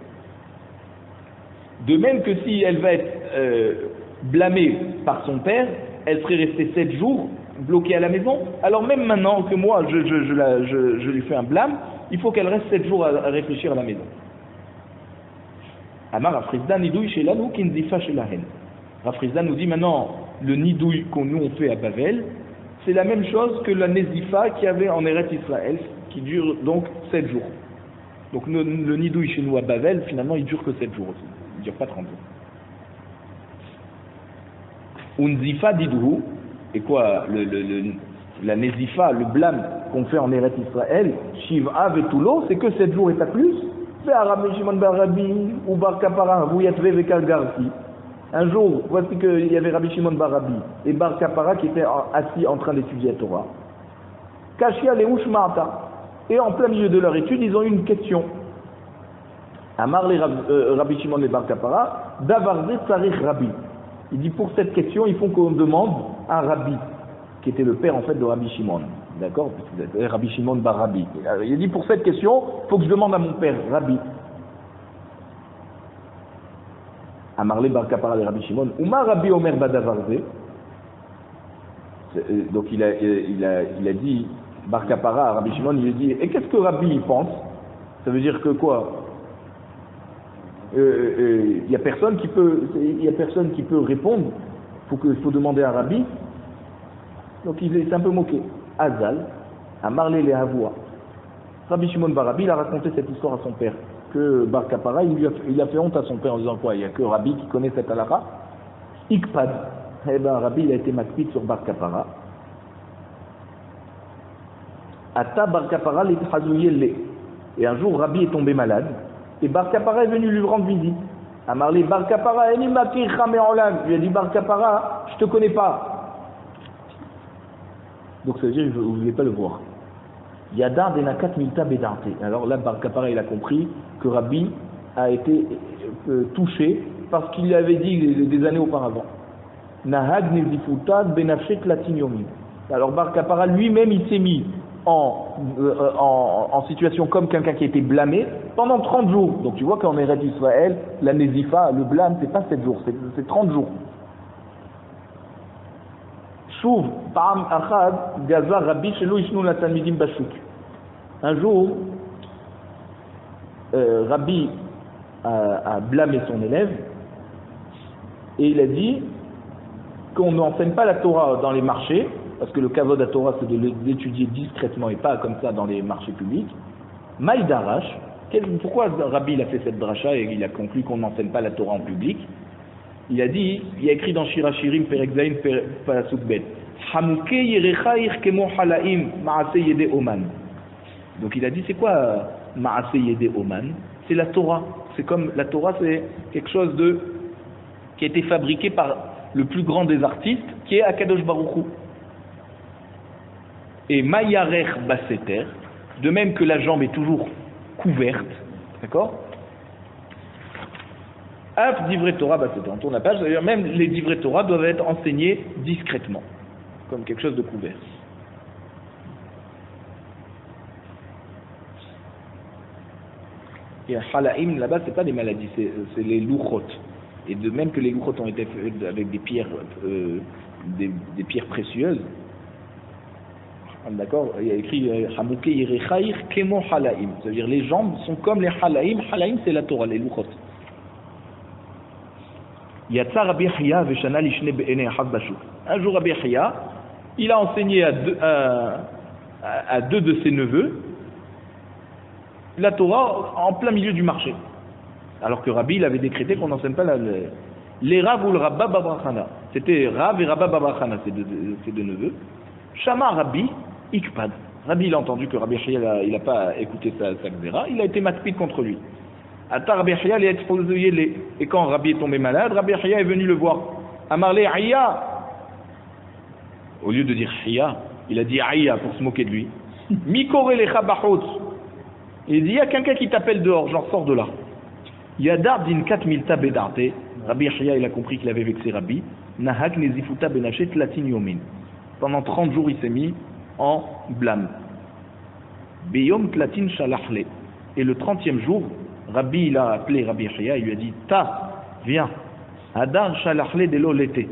de même que si elle va être blâmée par son père, elle serait restée 7 jours bloquée à la maison. Alors même maintenant que moi je lui fais un blâme, il faut qu'elle reste 7 jours à réfléchir à la maison. Amar Rafrizda nidouille chez Lanou kinzifa chez la haine. Rafrizda nous dit maintenant le nidouille qu'on nous on fait à Bavel, c'est la même chose que la nezifa qu'il y avait en Eretz Israël, qui dure donc 7 jours. Donc le nidouille chez nous à Bavel, finalement il dure que 7 jours aussi, il ne dure pas 30 jours. Unzifa didou, et quoi, la nezifa, le blâme qu'on fait en Eretz Israël, Shiv'a vetulo, c'est que 7 jours et pas plus. C'est Rabbi Shimon bar Rabbi ou bar Kapara, vous yatve vekal garsi. Un jour, voici qu'il y avait Rabbi Shimon bar Rabbi et bar Kapara qui étaient assis en train d'étudier la Torah. Kashia leush ma'ata. Et en plein milieu de leur étude, ils ont eu une question. Amar les Rabbi Shimon et bar Kapara, davarze tsarich Rabbi. Il dit pour cette question, il faut qu'on demande à un rabbi, qui était le père en fait de Rabbi Shimon. D'accord? Rabbi Shimon bar Rabbi. Il dit pour cette question, il faut que je demande à mon père, Rabbi. Amarle bar Kapara de Rabbi Shimon. Uma Rabbi Omer badavarze. Donc il a dit, bar Kapara à Rabbi Shimon, il a dit, et qu'est-ce que Rabbi pense? Ça veut dire que quoi? Il y a personne qui peut répondre. Il faut demander à Rabbi. Donc il s'est un peu moqué. Azal, à Marlé les Havoua. Rabbi Shimon bar Rabbi, il a raconté cette histoire à son père. Que Bar Kapara, il a fait honte à son père en disant quoi? Il n'y a que Rabbi qui connaît cette halakha. Ikpad. Eh bien Rabbi, il a été makpid sur Bar Kapara. Ata Bar Kapara l'ithazouye. Et un jour, Rabbi est tombé malade. Et Bar Kapara est venu lui rendre visite. A Marlé Bar Kapara, il lui a dit Bar Kapara, je te connais pas. Donc ça veut dire que vous ne voulez pas le voir. Yadar denakat milta bedarte. Alors là, Bar Kapara, il a compris que Rabbi a été touché parce qu'il avait dit des années auparavant. Nahag nizifutad benafshet latinyomi. Alors Bar Kapara lui-même, il s'est mis en situation comme quelqu'un qui a été blâmé pendant 30 jours. Donc tu vois qu'en Eretz Israël, la Nezifa, le blâme, c'est pas 7 jours, c'est 30 jours. Chouv, Pa'am Achad, Gaza Rabbi Shelo Ishnu la Talmidim Bashuk. Un jour, Rabbi a blâmé son élève et il a dit qu'on n'enseigne pas la Torah dans les marchés, parce que le kavod à Torah c'est de l'étudier discrètement et pas comme ça dans les marchés publics. Maïdarash, pourquoi Rabbi il a fait cette dracha et il a conclu qu'on n'enseigne pas la Torah en public? Il a dit, il y a écrit dans Shirachirim Perek Zayin Pasuk Bet, Hamuke yerechaich kemo halaim ma'ase yede oman. Donc il a dit c'est quoi ma'ase yede oman? C'est la Torah. C'est comme la Torah, c'est quelque chose qui a été fabriqué par le plus grand des artistes, qui est Akadosh Baruch Hu. Et Mayarech Baseter, de même que la jambe est toujours couverte, d'accord? Af divrei Torah, on tourne la page, c'est-à-dire même les divrei Torah doivent être enseignés discrètement, comme quelque chose de couvert. Et halaïm, là-bas, c'est pas des maladies, c'est les louchot. Et de même que les louchot ont été faits avec des pierres, des pierres précieuses, d'accord, il y a écrit Hamouke Yerechaïr Kemo Halaïm, c'est-à-dire les jambes sont comme les halaïm. Halaïm, c'est la Torah, les louchot. Yatsa Rabbi Hiya veshana lishne be'ene achav bashuk. Un jour, Rabbi Hiya, il a enseigné à deux de ses neveux la Torah en plein milieu du marché. Alors que Rabbi, il avait décrété qu'on n'enseigne pas les Rav ou le Rabba Babrachana. C'était Rav et Rabba Babrachana, ces deux neveux. Shama Rabbi, Ikpad. Rabbi, il a entendu que Rabbi Hiya, il n'a pas écouté sa xéra, il a été matpid contre lui. Ata Rabbi Hiya, il a exposé les. Et quand Rabbi est tombé malade, Rabbi Hiya est venu le voir. Amarle Hiya. Au lieu de dire Hiya, il a dit Hiya pour se moquer de lui. Mikore le Chabachot. Il dit, il y a quelqu'un qui t'appelle dehors, genre sors de là. Yadar din 4000 tabedarte. Rabbi Hiya, il a compris qu'il avait vexé Rabbi. Nahak nezifuta benachet latin yomin. Pendant 30 jours, il s'est mis en blâme. Beyom tlatin shalachle. Et le 30e jour, Rabbi, il a appelé Rabbi Hiya, il lui a dit, ta, viens. Adar shalachle de l'été.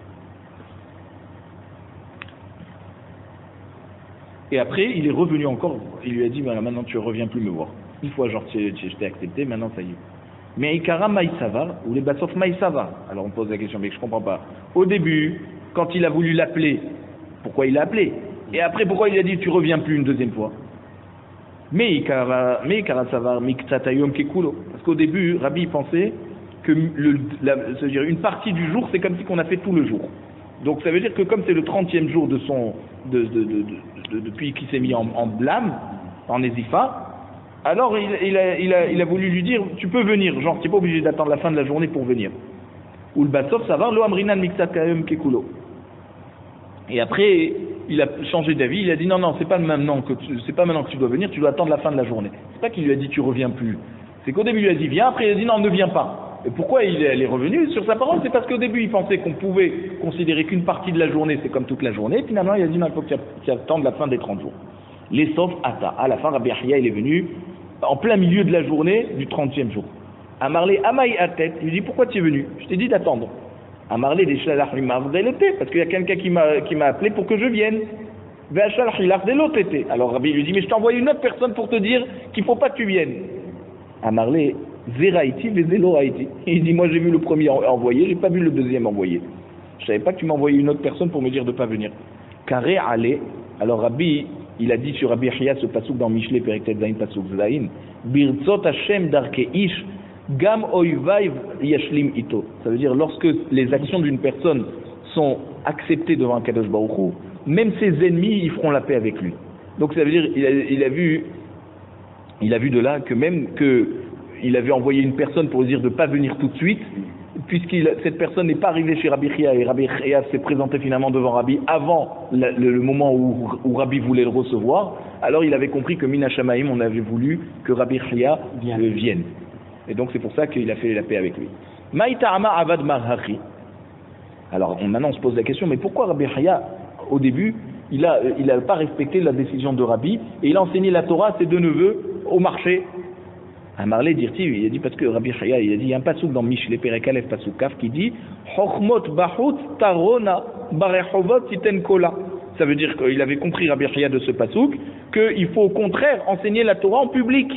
Et après, il est revenu encore, il lui a dit, voilà, maintenant tu ne reviens plus me voir. Une fois, genre, je t'ai accepté, maintenant ça y est. Mais Ikara Maïsavar, ou les Bassof Maïsavar. Alors on pose la question, mais je ne comprends pas. Au début, quand il a voulu l'appeler, pourquoi il l'a appelé? Et après, pourquoi il a dit, tu ne reviens plus une deuxième fois? Mais Ikara Savar, Miktatayom Kekulo. Parce qu'au début, Rabbi pensait que c'est-à-dire une partie du jour, c'est comme si qu'on a fait tout le jour. Donc ça veut dire que comme c'est le 30e jour de depuis qu'il s'est mis en blâme, en Nézifa, alors il a voulu lui dire, tu peux venir, genre tu n'es pas obligé d'attendre la fin de la journée pour venir. Ou le Bassof, ça va, lo amrinan miksakayom kekulo. Et après, il a changé d'avis, il a dit non, c'est pas maintenant que tu dois venir, tu dois attendre la fin de la journée. C'est pas qu'il lui a dit tu reviens plus. C'est qu'au début il lui a dit viens, après il a dit non, ne viens pas. Et pourquoi il est revenu sur sa parole? C'est parce qu'au début il pensait qu'on pouvait considérer qu'une partie de la journée c'est comme toute la journée. Et finalement il a dit non, il faut que tu attendes la fin des 30 jours. Les sauf Ata. À la fin, Rabbi Hiya il est venu en plein milieu de la journée du 30e jour. Amarlé Amaï Atet, il lui dit pourquoi tu es venu? Je t'ai dit d'attendre. Amarlé des Shalach l'été, parce qu'il y a quelqu'un qui m'a appelé pour que je vienne. Alors Rabbi lui dit mais je t'ai envoyé une autre personne pour te dire qu'il ne faut pas que tu viennes. Amarlé Zeraïti, Vézéloraïti. Il dit, moi j'ai vu le premier envoyé, j'ai pas vu le deuxième envoyé. Je savais pas que tu m'as envoyé une autre personne pour me dire de pas venir. Carré allé. Alors Rabbi, il a dit sur Rabbi Hiya ce pasouk dans Mishlei Perek Zayin pasouk Zayin. Birtzot Hashem darke ish, gam oivaiv yashlim ito. Ça veut dire lorsque les actions d'une personne sont acceptées devant Kadosh Baruch Hu, même ses ennemis ils feront la paix avec lui. Donc ça veut dire il a vu de là que même que il avait envoyé une personne pour lui dire de ne pas venir tout de suite, puisque cette personne n'est pas arrivée chez Rabbi Hiya, et Rabbi Hiya s'est présenté finalement devant Rabbi avant le moment où Rabbi voulait le recevoir, alors il avait compris que Mina Shamaim, on avait voulu que Rabbi Hiya vienne. Et donc c'est pour ça qu'il a fait la paix avec lui. Maïta'ama avad marhachi. Alors maintenant on se pose la question, mais pourquoi Rabbi Hiya, au début, il n'a pas respecté la décision de Rabbi, et il a enseigné la Torah à ses deux neveux au marché? Amarlé dirti, il a dit parce que Rabbi Hiya, il a dit, il y a un pasouk dans Mishlei Perek Aleph pasouk Kaf qui dit Chochmot bahut tarona barechovot titen kola. Ça veut dire qu'il avait compris Rabbi Hiya de ce pasouk qu'il faut au contraire enseigner la Torah en public.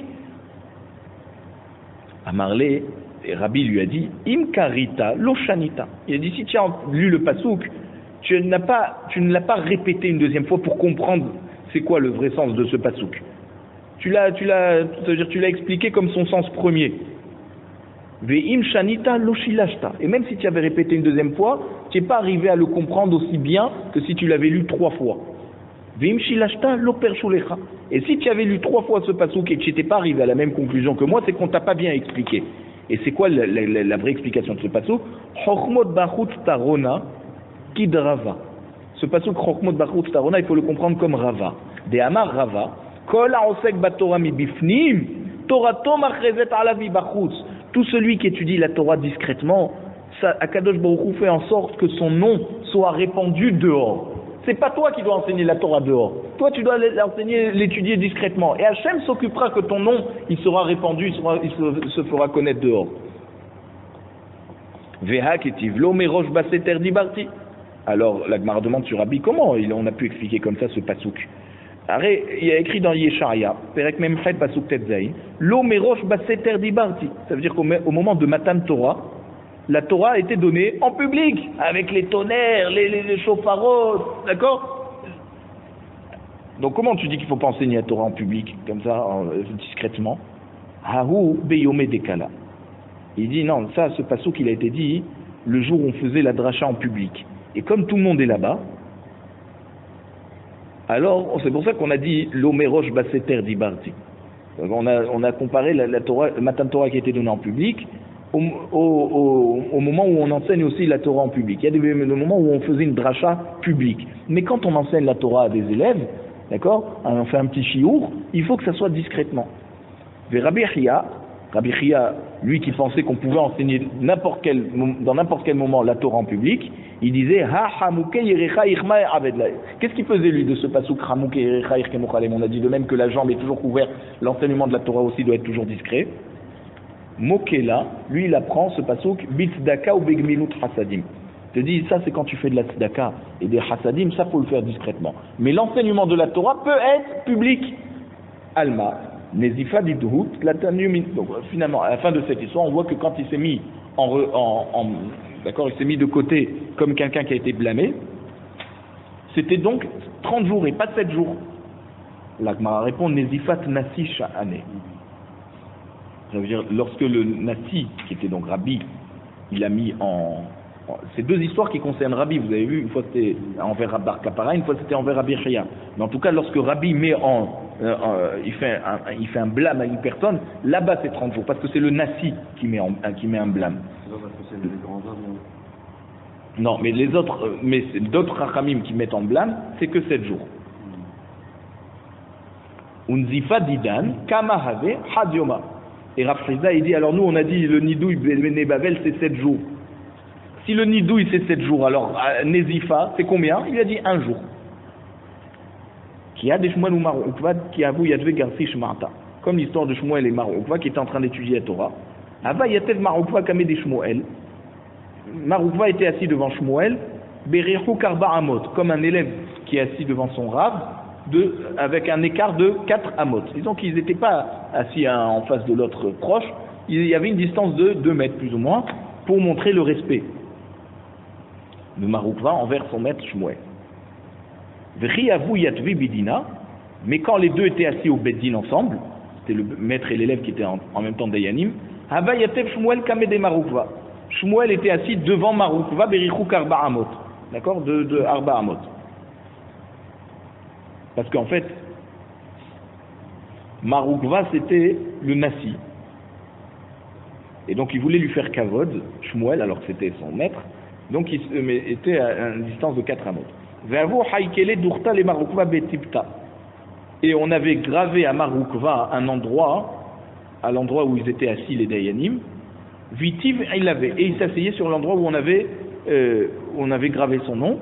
Amarlé, Rabbi lui a dit Imkarita loshanita. Il a dit si tu as lu le pasouk, tu ne l'as pas répété une deuxième fois pour comprendre c'est quoi le vrai sens de ce pasouk. Tu l'as expliqué comme son sens premier. Ve'im shanita loshilashta. Et même si tu avais répété une deuxième fois, tu n'es pas arrivé à le comprendre aussi bien que si tu l'avais lu 3 fois. Ve'im shilashta lo pershulecha. Et si tu avais lu 3 fois ce pasouk et que tu n'étais pas arrivé à la même conclusion que moi, c'est qu'on t'a pas bien expliqué. Et c'est quoi la vraie explication de ce pasouk? Chochmot bachut tarona kidrava. Ce pasouk chochmot bachut tarona, il faut le comprendre comme rava. De amar rava. Kol haosek batorah mi bifnim Torato machrezet alavi bachutz. Tout celui qui étudie la Torah discrètement, ça, Akadosh Baruch Hu fait en sorte que son nom soit répandu dehors. C'est pas toi qui dois enseigner la Torah dehors. Toi, tu dois l'enseigner, l'étudier discrètement. Et Hachem s'occupera que ton nom, il sera répandu, il se fera connaître dehors. Veha ketiv lo merosh baseter dibarti. Alors, la Gemara demande sur Rabbi, comment on a pu expliquer comme ça ce pasouk? Il y a écrit dans Yesharia, Perek Memchet Pasuk Tetzaï, Lo merosh baseter dibarti. Ça veut dire qu'au moment de Matan Torah, la Torah a été donnée en public, avec les tonnerres, les chauffarots, d'accord? Donc comment tu dis qu'il ne faut pas enseigner la Torah en public, comme ça, discrètement? Hahu beyome dekala. Il dit non, ça, ce pasouk, il a été dit le jour où on faisait la dracha en public. Et comme tout le monde est là-bas, alors c'est pour ça qu'on a dit l'omerosh baseter dibarti. On a comparé la Torah, le Matan Torah qui a été donné en public au moment où on enseigne aussi la Torah en public. Il y a des moments où on faisait une dracha publique. Mais quand on enseigne la Torah à des élèves, d'accord, on fait un petit chiour, il faut que ça soit discrètement. Rabbi Chia, lui qui pensait qu'on pouvait enseigner dans n'importe quel moment la Torah en public, il disait qu'est-ce qu'il faisait lui de ce pasuk Hamuke Yerecha Irkemochalem? On a dit de même que la jambe est toujours couverte, l'enseignement de la Torah aussi doit être toujours discret. Mokela, lui il apprend ce pasuk Bitzdaka ou Begmilut Hasadim. Il te dit ça c'est quand tu fais de la tzedaka et des hasadim, ça faut le faire discrètement. Mais l'enseignement de la Torah peut être public. Alma. Nezifa didhut latanium. Donc finalement, à la fin de cette histoire, on voit que quand il s'est mis il s'est mis de côté comme quelqu'un qui a été blâmé, c'était donc 30 jours et pas 7 jours. La Gemara répond Nezifat nasi sha'ane. Ça veut dire lorsque le nasi, qui était donc Rabbi, il a mis c'est deux histoires qui concernent Rabbi, vous avez vu, une fois c'était envers Bar Kapara, une fois c'était envers Rabbi Chia. Mais en tout cas, lorsque Rabbi met il fait un blâme à une personne, là-bas c'est 30 jours, parce que c'est le nasi qui met un blâme. C'est pas parce que c'est les grands hommes. Non, mais mais c'est d'autres rachamim qui mettent en blâme, c'est que 7 jours. Unzifa didan, kama have hadyoma. Et Rav Chizda, il dit, alors nous on a dit le nidouille Bene Bavel c'est 7 jours. Si le nidouille c'est 7 jours, alors Nezifa c'est combien? Il a dit 1 jour. Qui a des Shmuel ou Maroukva qui avoue Yadve Garsi Shmarta. Comme l'histoire de Shmuel et Maroukva qui étaient en train d'étudier la Torah. Ava Yatev Maroukva Kamé des Shmuel. Maroukva était assis devant Shmuel, Berechu Karba Amot, comme un élève qui est assis devant son Rav, avec un écart de 4 Amot. Disons qu'ils n'étaient pas assis en face de l'autre proche, il y avait une distance de 2 mètres plus ou moins, pour montrer le respect de Maroukva envers son maître Shmuel. Bidina, mais quand les deux étaient assis au Beddin ensemble, c'était le maître et l'élève qui étaient en même temps Dayanim, Hava Yatev Shmuel Kamede Maroukva. Shmuel était assis devant Maroukva, Berichou Karba Amot. D'accord, de Arba Amot. Parce qu'en fait, Maroukva c'était le Nasi. Et donc il voulait lui faire kavod, Shmuel, alors que c'était son maître, donc il était à une distance de 4 amot. Et on avait gravé à Maroukva un endroit, à l'endroit où ils étaient assis les Dayanim, Vitiv il avait, et il s'asseyait sur l'endroit où on avait gravé son nom,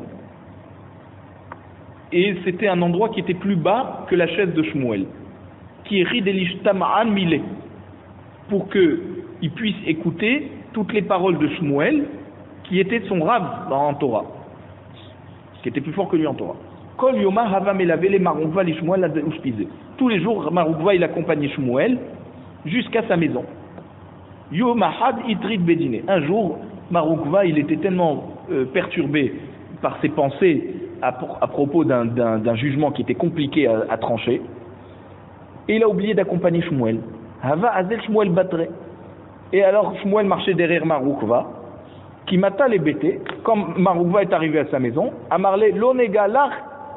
et c'était un endroit qui était plus bas que la chaise de Shmuel, qui est Ridelish Tama'an Milé, pour qu'il puisse écouter toutes les paroles de Shmuel, qui était son Rav en Torah, qui était plus fort que lui en Torah. Kol Yoma Hava Melavele Maroukva li Shmuel la Ushpize. Tous les jours, Maroukva il accompagnait Shmuel jusqu'à sa maison. Yomahad Itrid Bedine. Un jour, Maroukva il était tellement perturbé par ses pensées à propos d'un jugement qui était compliqué à trancher, et il a oublié d'accompagner Shmuel. Hava Azel Shmuel Batre. Et alors Shmuel marchait derrière Maroukva, qui mata les bêtés, quand Maroukva est arrivé à sa maison, a marlé l'onega lach.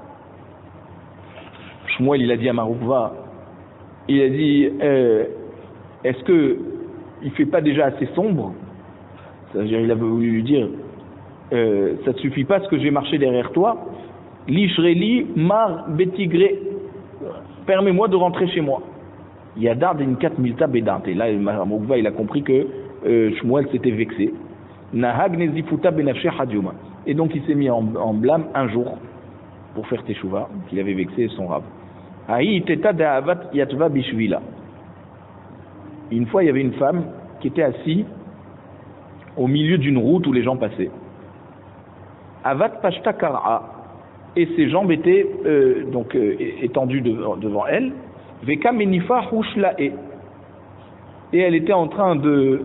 Shmuel il a dit à Maroukva, il a dit est-ce que il fait pas déjà assez sombre? C'est-à-dire il a voulu lui dire ça te suffit pas ce que j'ai marché derrière toi? Lishreli mar betigré, permets-moi de rentrer chez moi. Yadar d'Inkat Milta Bedant. Et là, Moukva, il a compris que Shmuel s'était vexé. Nahag Nezifuta Benafshe Hadjuma. Et donc il s'est mis en blâme un jour pour faire Teshuvah, qu'il avait vexé son rab. Aïe Teta Da'avat Yatva Bishvila. Une fois, il y avait une femme qui était assise au milieu d'une route où les gens passaient. Avat Pashta Kar'a. Et ses jambes étaient étendues devant elle. Veka Menifa Hushlae. Et elle était en train de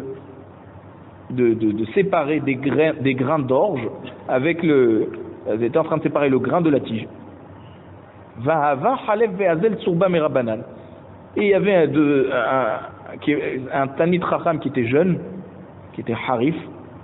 séparer des grains d'orge avec elle était en train de séparer le grain de la tige. Vahava Halef Ve'azel Tsurba Merabanan. Et il y avait un Tanit Chacham qui était jeune, qui était Harif.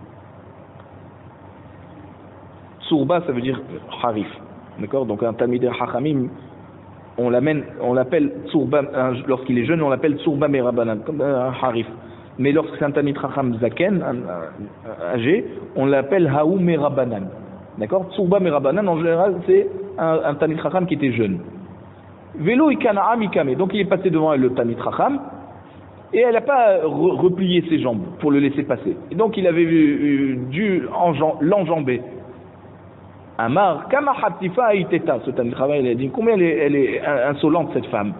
Tsurba, ça veut dire Harif. D'accord? Donc un Talmidei Chachamim, on l'appelle Tsurba, lorsqu'il est jeune, on l'appelle Tsurba Merabanan, comme un Harif. Mais lorsque c'est un Talmid Chacham Zaken, âgé, on l'appelle Haou Merabanan. D'accord? Tsurba Merabanan, en général, c'est un Talmid Chacham qui était jeune. Vélo Ikana'a Mikame. Donc il est passé devant elle, le Talmid Chacham, et elle n'a pas replié ses jambes pour le laisser passer. Et donc il avait dû l'enjamber. Amar, Kama Hatifa Aiteta, ce Talmid Chacham, il a dit, combien elle est insolente cette femme.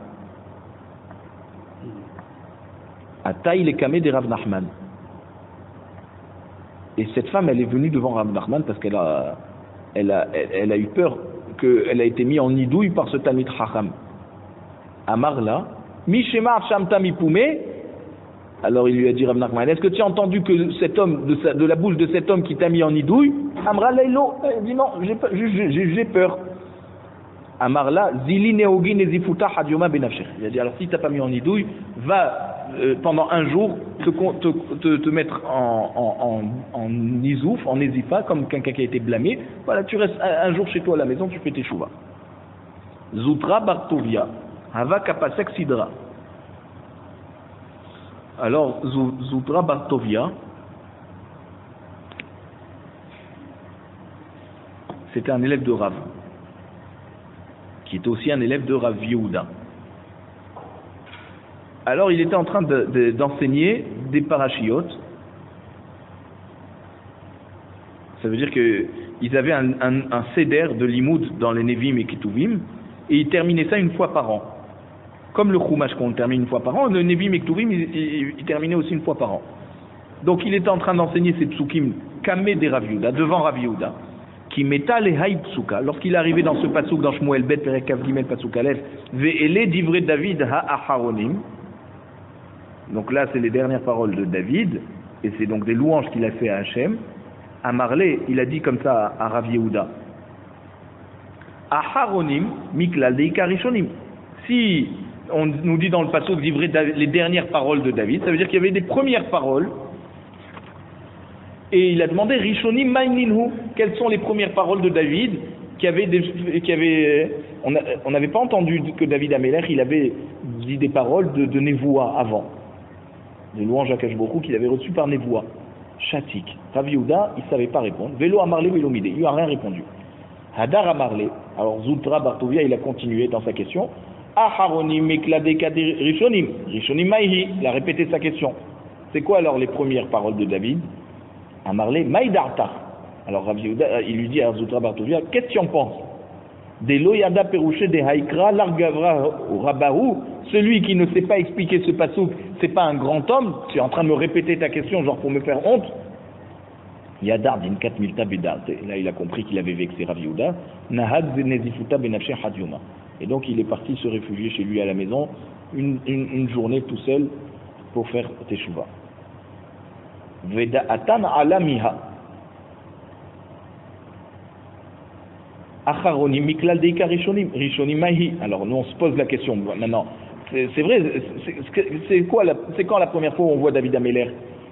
Ataï les kamé de Rav Nachman. Et cette femme, elle est venue devant Rav Nachman parce qu'elle a eu peur qu'elle a été mise en nidouille par ce Talmid Chacham. Amar là, Mishema Shamta Mipoumé. Alors il lui a dit Rav Nachman, est-ce que tu as entendu que cet homme, de la bouche de cet homme qui t'a mis en nidouille? Amra Leilo, il dit non, j'ai peur. Amar là, Zili Neogi Nezifuta Hadioma Benafshech. Il a dit alors si tu n'as pas mis en nidouille, va pendant un jour te mettre en nizouf, en nézifa, comme quelqu'un qui a été blâmé. Voilà, tu restes un jour chez toi à la maison, tu fais tes chouvas. Zoutra Bartovia, Hava Kapasek Sidra. Alors, Zoutra Bartovia, c'était un élève de Rav, qui était aussi un élève de Rav Yehuda. Alors il était en train d'enseigner des parachiotes. Ça veut dire qu'ils avaient un seder de limoud dans les Nevim et Ketuvim, et ils terminaient ça une fois par an. Comme le Chumash qu'on termine une fois par an, le Nevim et Ketuvim, ils terminaient aussi une fois par an. Donc il était en train d'enseigner ces psukim kamé des Rav Yehuda, devant Rav Yehuda, qui metta les haït psuka. Lorsqu'il est arrivé dans ce pasuk dans Shmuel Bet Perek Kav Gimel pasuk Aleph, ve'ele divrei David ha'aharonim. Donc là, c'est les dernières paroles de David, et c'est donc des louanges qu'il a fait à Hachem. À Marley, il a dit comme ça à Rav Yehuda, Aharonim miklal deika rishonim. Si on nous dit dans le pasuk les dernières paroles de David, ça veut dire qu'il y avait des premières paroles, et il a demandé rishonim maininhu, quelles sont les premières paroles de David on n'avait pas entendu que David Amelech, il avait dit des paroles de Nevoua avant. De louange à Kashbourou qu'il avait reçu par Nevoua. Chatik. Rav Yehuda, il ne savait pas répondre. Vélo Amarlé, Vélo Midé. Il n'a rien répondu. Hadar Amarlé. Alors Zoutra Bartovia, il a continué dans sa question. Aharonim Mekladeka Rishonim. Rishonim Maïhi. Il a répété sa question. C'est quoi alors les premières paroles de David? Amarlé, Maïdarta. Alors Rav Yehuda, il lui dit à Zoutra Bartovia, qu'est-ce que tu en penses? Des loyada perouché des haïkra largavra rabahu, celui qui ne sait pas expliquer ce pasouk, c'est pas un grand homme. Tu es en train de me répéter ta question genre pour me faire honte. Yadar din 4000 tabedar. Là il a compris qu'il avait vexé Rav Yehuda. Nahad nezifuta benafshe hadyoma. Et donc il est parti se réfugier chez lui à la maison une journée tout seul pour faire teshuva. Veda atan alamiha. Acharonim miklal deika rishonim mahi. Alors nous on se pose la question maintenant. C'est vrai, c'est quand la première fois où on voit David Ameler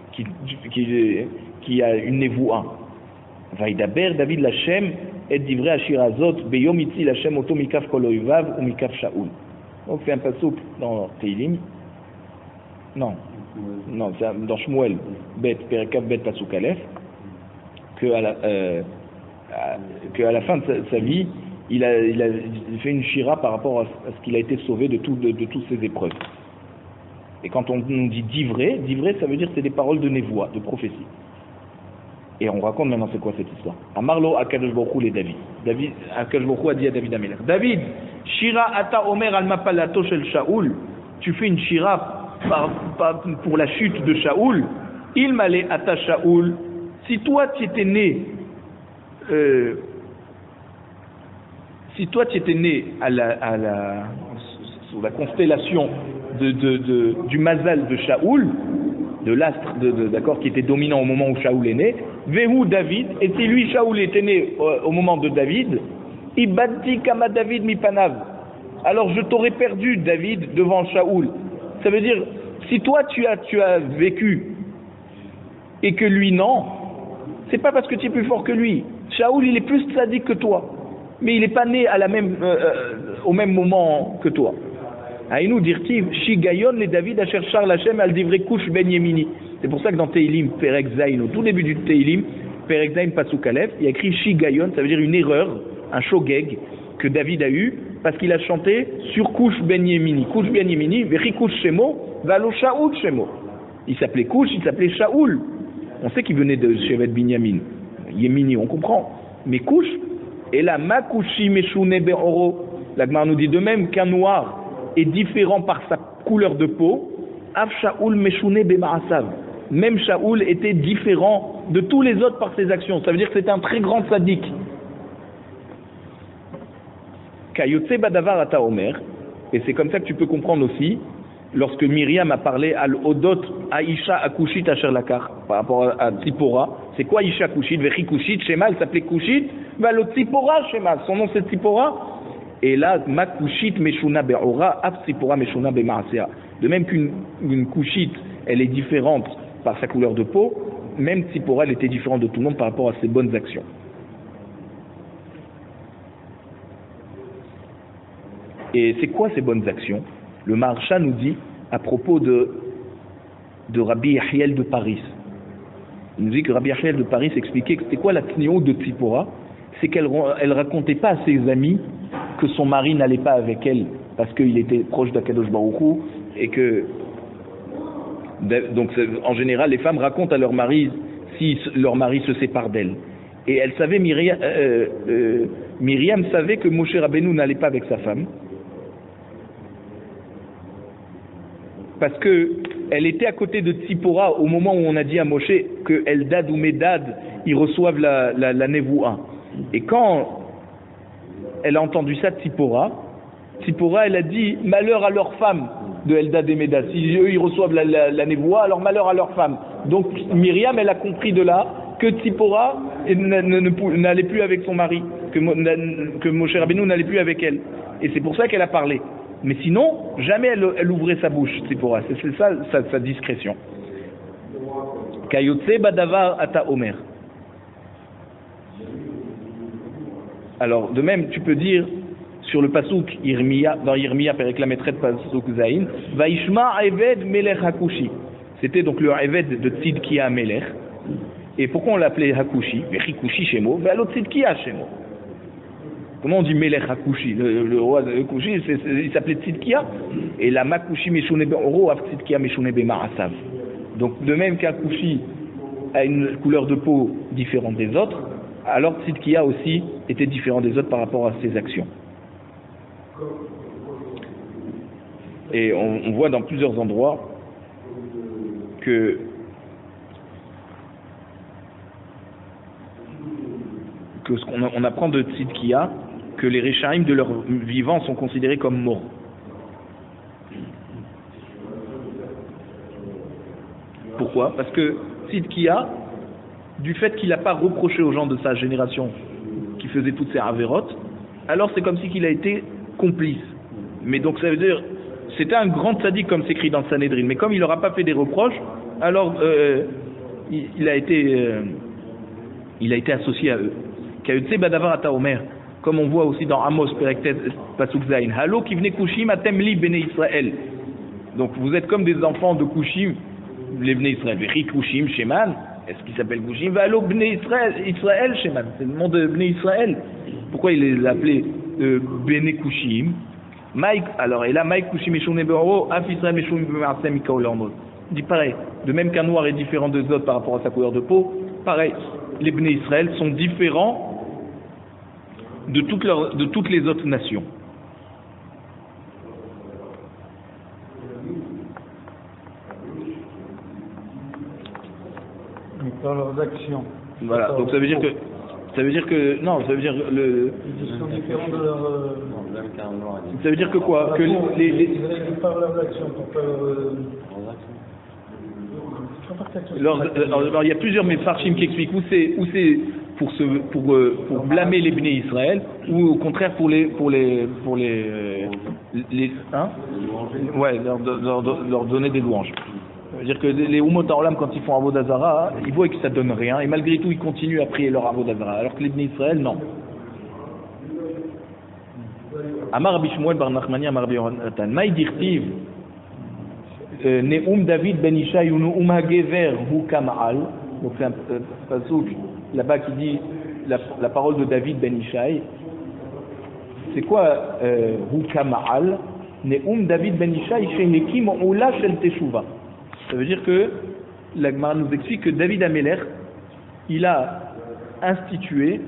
qui a une névoua? Vaidaber David Lachem et divrei Ashirazot beyom itzi Lachem oto mikaf kol oivav ou mikaf Shaul. Donc c'est un pasuk dans Teilim. Non, c'est dans Shmuel Bet Perekav Bet pasuk Aleph que à la fin de sa vie, il a fait une shira par rapport à ce qu'il a été sauvé de toutes ces épreuves. Et quand on nous dit d'ivré, ça veut dire que c'est des paroles de névoie, de prophétie. Et on raconte maintenant c'est quoi cette histoire. Amarlo Akadosh Baruch Hu les David. Akadosh Baruch Hu a dit à David Amelech, David, Shira ata omer al mapalato shel Shaoul, tu fais une shira pour la chute de Shaoul, il m'allait ata Shaoul, si toi tu étais né sous la constellation du Mazal de Shaoul, de l'astre d'accord, qui était dominant au moment où Shaoul est né, Vehu David, et si lui Shaoul était né au moment de David, Ibadti kama David mipanav, alors je t'aurais perdu David devant Shaoul. Ça veut dire, si toi tu as vécu et que lui non, c'est pas parce que tu es plus fort que lui. Shaoul il est plus sadique que toi, mais il n'est pas né au même moment que toi. Aïnou dirtiv, Shigayon les David Asher Shar Lachem al divrei Kush ben Yemini. C'est pour ça que dans Teilim, Perek Zayin, au tout début du Teilim, Perek Zayin Pasuk Aleph, il y a écrit Shigayon, ça veut dire une erreur, un shogeg que David a eu, parce qu'il a chanté sur Kush ben Yemini. Kush ben Yemini, Vechi Kush Shemo, Valo Shaoul Shemo. Il s'appelait Kush, il s'appelait Shaoul. On sait qu'il venait de Shevet Binyamin. Yemini, on comprend. Mais Kush, et là, Makushi Meshune Be'oro, la Gemara nous dit de même qu'un noir est différent par sa couleur de peau, Av Shaoul Meshune Bema'asav. Même Shaoul était différent de tous les autres par ses actions. Ça veut dire que c'était un très grand sadique. Kayotse Badavar Ata Omer, et c'est comme ça que tu peux comprendre aussi, lorsque Myriam a parlé à l'Odot Aisha Akushit Asher Lakar, par rapport à Tzipora, c'est quoi Aisha Kushit, Vechi Kushit, Shema, elle s'appelait Kushit, Valo Tzipora Shema, son nom c'est Tzipora. Et là, ma kushit meshuna be'ora, af tzipora meshuna be'maasea. De même qu'une kushit, elle est différente par sa couleur de peau, même tzipora, elle était différente de tout le monde par rapport à ses bonnes actions. Et c'est quoi ces bonnes actions? Le Maharsha nous dit à propos de Rabbi Yahiel de Paris. Il nous dit que Rabbi Yahiel de Paris expliquait que c'était quoi la tnio de tzipora? C'est qu'elle racontait pas à ses amis que son mari n'allait pas avec elle parce qu'il était proche d'Akadosh Baruch Hu et que donc en général les femmes racontent à leur mari si leur mari se sépare d'elle. Et elle savait, Myriam savait que Moshe Rabbeinu n'allait pas avec sa femme parce que elle était à côté de Tzipora au moment où on a dit à Moshe que Eldad ou Medad ils reçoivent la Nevoua. Et quand elle a entendu ça, Tzipora, elle a dit malheur à leurs femmes de Eldad et Medad. Si eux ils reçoivent la Nevoua, alors malheur à leurs femmes. Donc Myriam, elle a compris de là que Tzipora n'allait plus avec son mari, que Moshe Rabbeinu n'allait plus avec elle. Et c'est pour ça qu'elle a parlé. Mais sinon, jamais elle ouvrait sa bouche, Tzipora. C'est ça sa discrétion. Kayotse badavar ata omer. Alors, de même, tu peux dire sur le pasuk dans Yirmiya, Perek Lametret pasuk Zayin, Vaishma Eved Melech Hakushi. C'était donc le Eved de Tzidkia Melech. Et pourquoi on l'appelait Hakushi? Vechikushi Shemo, Valo Tzidkia Shemo. Comment on dit Melech Hakushi? Le roi de Hakushi, il s'appelait Tzidkia. Et la Makushi Meshune Be'oro, Av Tzidkia Meshune Be'ma'asav. Donc, de même qu'Hakushi a une couleur de peau différente des autres, alors Tzidkia aussi était différent des autres par rapport à ses actions. Et on voit dans plusieurs endroits que on apprend de Tzidkia que les Réchaïm de leur vivant sont considérés comme morts. Pourquoi? Parce que Tzidkia, du fait qu'il n'a pas reproché aux gens de sa génération qui faisaient toutes ces avérotes, alors c'est comme si qu'il a été complice. Mais donc ça veut dire, c'était un grand tzaddik comme c'est écrit dans le Sanhedrin, mais comme il n'aura pas fait des reproches, alors il a été associé à eux. Kayotse badavar ata omer, comme on voit aussi dans Amos Perek pasuk Zayin, Halo kivne kushim atem li bnei Israël. Donc vous êtes comme des enfants de Kushim, les bnei Israël. Vechi kushim sheman. Est-ce qu'il s'appelle Kushim? Va allo Bnei Israël Sheman. C'est le nom de Bnei Israël. Pourquoi il les appelait Bnei Kushim? Mike, alors, et là, Mike Kushimeshun Nebero, Af Israël Meshun Bemartem Mikaolamod. Il dit pareil, de même qu'un noir est différent des autres par rapport à sa couleur de peau, pareil, les Bnei Israël sont différents de toutes les autres nations. Dans leurs actions. Voilà, donc ça veut dire que non, ça veut dire le. Ils sont différents de leur. Ça veut dire que quoi? Que les par leurs actions, pour faire alors, il y a plusieurs méfarchim qui expliquent où c'est pour blâmer les Bnei Israël ou au contraire pour les hein? Ouais, leur donner des louanges. C'est-à-dire que les Umot Haolam, quand ils font Avodah Zara, ils voient que ça donne rien, et malgré tout, ils continuent à prier leur Avodah Zara, alors que les Bnei Israël, non. Amar Rabbi Shmuel bar Nachmani, Amar Rabbi Yonatan, Maï dirtiv, Ne'um David ben Ishai, ou Ne'um HaGever hu Kama'al, donc c'est un pasouk là-bas qui dit la parole de David ben Ishai. C'est quoi hu Kama'al? Ne'um David ben Ishai, Shehekim Oula Shel Teshuva. Ça veut dire que la Gemara nous explique que David Améler, il a institué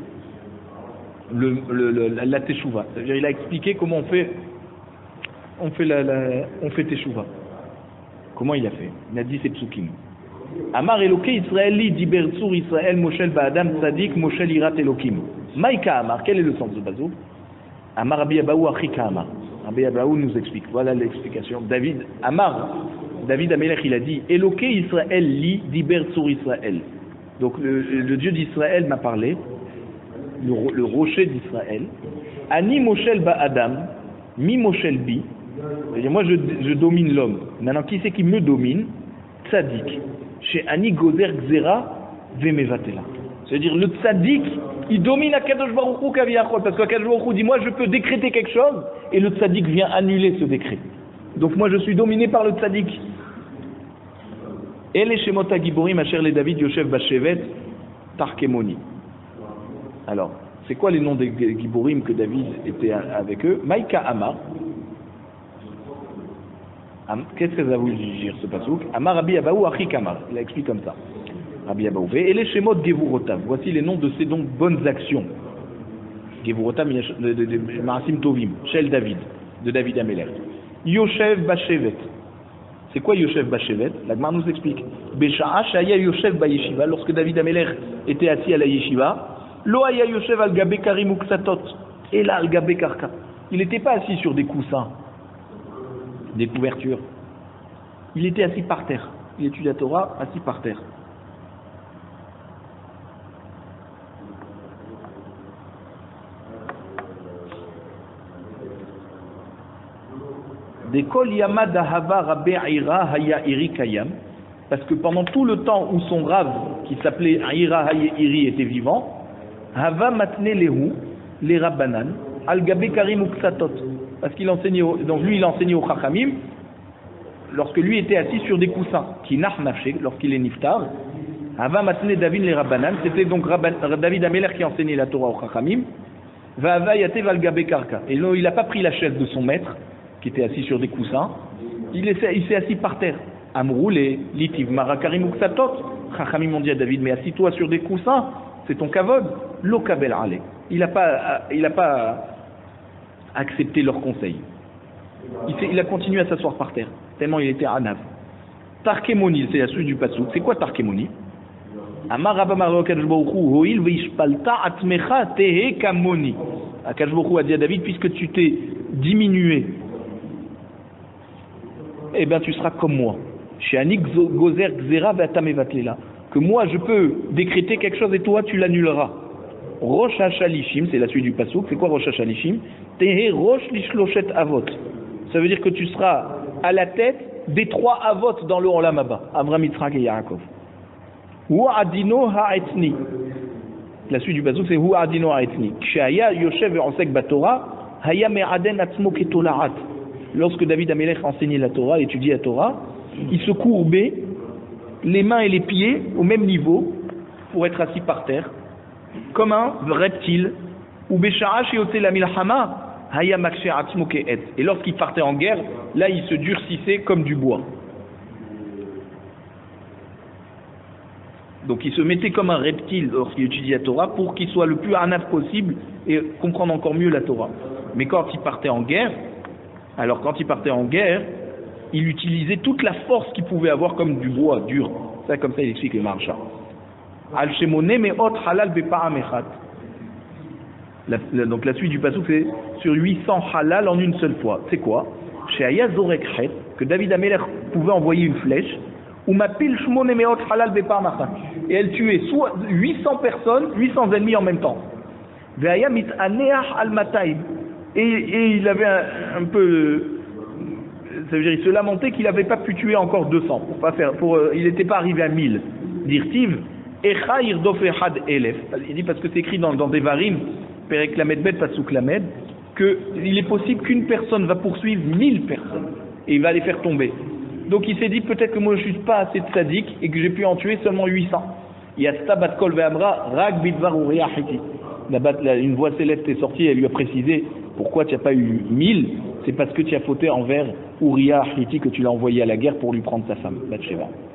la Teshuva. Ça veut dire il a expliqué comment on fait Teshuva. Comment il a fait? Il a dit ces psukim. Amar Eloké Israëli diber tsur Israël Moshel Ba'adam Tzadik Moshel Irat Elokim. Maïka Amar, quel est le sens de Bazou? Amar Rabbi Abaou Achika Amar. Rabbi Abaou nous explique. Voilà l'explication. David Amelech, il a dit Eloké Israël li diber tsur Israël. Donc le Dieu d'Israël m'a parlé, le rocher d'Israël. Ani Moshel Ba'adam, mi Moshel bi. C'est-à-dire, moi je domine l'homme. Maintenant, qui c'est qui me domine? Tzadik. Chez Ani Gozer Gzera Vemevatela. C'est-à-dire, le Tzadik, il domine Akadosh Baruch Hu Kaviyachol. Parce qu'Akadosh Baruch Hu dit, moi je peux décréter quelque chose, et le Tzadik vient annuler ce décret. Donc moi je suis dominé par le Tzadik. Et les Shemot HaGiborim, Asher le David Yoshev Bashevet Tarkemoni. Alors, c'est quoi les noms des Giborim que David était avec eux? Maïka Amar. Qu'est-ce que ça veut dire ce pasouk? Amar Rabbi Abaou Achik Amar. Il a expliqué comme ça. Rabbi Abaou. Et les Shemot Gevurotav. Voici les noms de ces donc bonnes actions. Gevurotav de Marasim Tovim. Shel David. De David Améler. Yoshev Bashevet. C'est quoi Yoshev Bashevet? La Gemara nous explique. Besha'a Shaya Yoshev Bayeshiva. Lorsque David Améler était assis à la Yeshiva. Lo Haya Yoshev al Gabe Karim Uksatot. Et là al Gabe Karka. Il n'était pas assis sur des coussins, des couvertures. Il était assis par terre. Il étudie la Torah assis par terre. Dekol Yamad Ahava Rabbe Aira Haya Iri Kayam. Parce que pendant tout le temps où son rave, qui s'appelait Aira Haya Iri, était vivant, Hava Matne Lehu, les Rabbanan, Al Gabe Karim Uksatot. Parce qu'il enseignait, donc lui il enseignait au Chachamim, lorsque lui était assis sur des coussins, qui nafnaché, lorsqu'il est niftar. Hava Matne David les Rabbanan, c'était donc David Améler qui enseignait la Torah au Chachamim. Va Hava Yatev Al Gabe Karka. Et là, il n'a pas pris la chaise de son maître, qui était assis sur des coussins, il s'est assis par terre. Amrou les litiv marakarim uksatot. Chachamim ont dit à David, mais assis-toi sur des coussins, c'est ton kavod. Lo kabel ale. Il n'a pas accepté leur conseil. Il a continué à s'asseoir par terre, tellement il était anav. Tarkemoni, c'est la suite du pasuk. C'est quoi Tarkemoni? Amar Rabba Maro Akadosh Baruch Hu hoil veishpalta atmecha tehe kamoni. Akadosh Baruch Hu a dit à David, puisque tu t'es diminué, eh bien tu seras comme moi. Chez Anik Gozer Gzera Vatamevatlela. Que moi je peux décréter quelque chose et toi tu l'annuleras. Rosh Hashalishim, c'est la suite du pasouk. C'est quoi Rosh Hashalishim? Tehe Rosh Lishloshet Avot. Ça veut dire que tu seras à la tête des 3 Avot dans le Olam Haba. Abraham, Yitzhak et Yaakov. Hu'adino ha'etni. La suite du pasouk c'est Hu'adino ha'etni. Kshaya Yoshev Osek Batora Haya Me'aden Atzmo Ketolarat. Lorsque David Améler enseignait la Torah, étudiait la Torah, il se courbait les mains et les pieds au même niveau pour être assis par terre, comme un reptile. Ou Béchara Sheyote la Milhama, Haya makshe atzmo ke'et. Et lorsqu'il partait en guerre, là il se durcissait comme du bois. Donc il se mettait comme un reptile lorsqu'il étudiait la Torah pour qu'il soit le plus anaf possible et comprendre encore mieux la Torah. Mais quand il partait en guerre, il utilisait toute la force qu'il pouvait avoir comme du bois dur. Ça, comme ça il explique les marchas. Al shemone me'ot halal bepa'am echat. Donc la suite du pasuk c'est sur 800 halal en une seule fois. C'est quoi? She'aya zorek chet, que David Amelech pouvait envoyer une flèche, ou mapil shmone me'ot halal bepa'am echat. Et elle tuait soit 800 personnes, 800 ennemis en même temps. Ve'aya mit'aneach al mataim. Et il avait un peu, ça veut dire il se lamentait qu'il n'avait pas pu tuer encore 200 il n'était pas arrivé à 1000. Dirtiv Echa irdof echad elef. Il dit parce que c'est écrit dans Devarim, Perek Lamed Bet Pasuk Lamed, que il est possible qu'une personne va poursuivre 1000 personnes et il va les faire tomber. Donc il s'est dit peut-être que moi je suis pas assez tzaddik et que j'ai pu en tuer seulement 800. Yasta bat kol ve'amra rag bidvar uriah hiti. Une voix céleste est sortie et elle lui a précisé pourquoi tu n'as pas eu 1000, c'est parce que tu as fauté envers Uriah Hiti, que tu l'as envoyé à la guerre pour lui prendre sa femme, Bathsheba.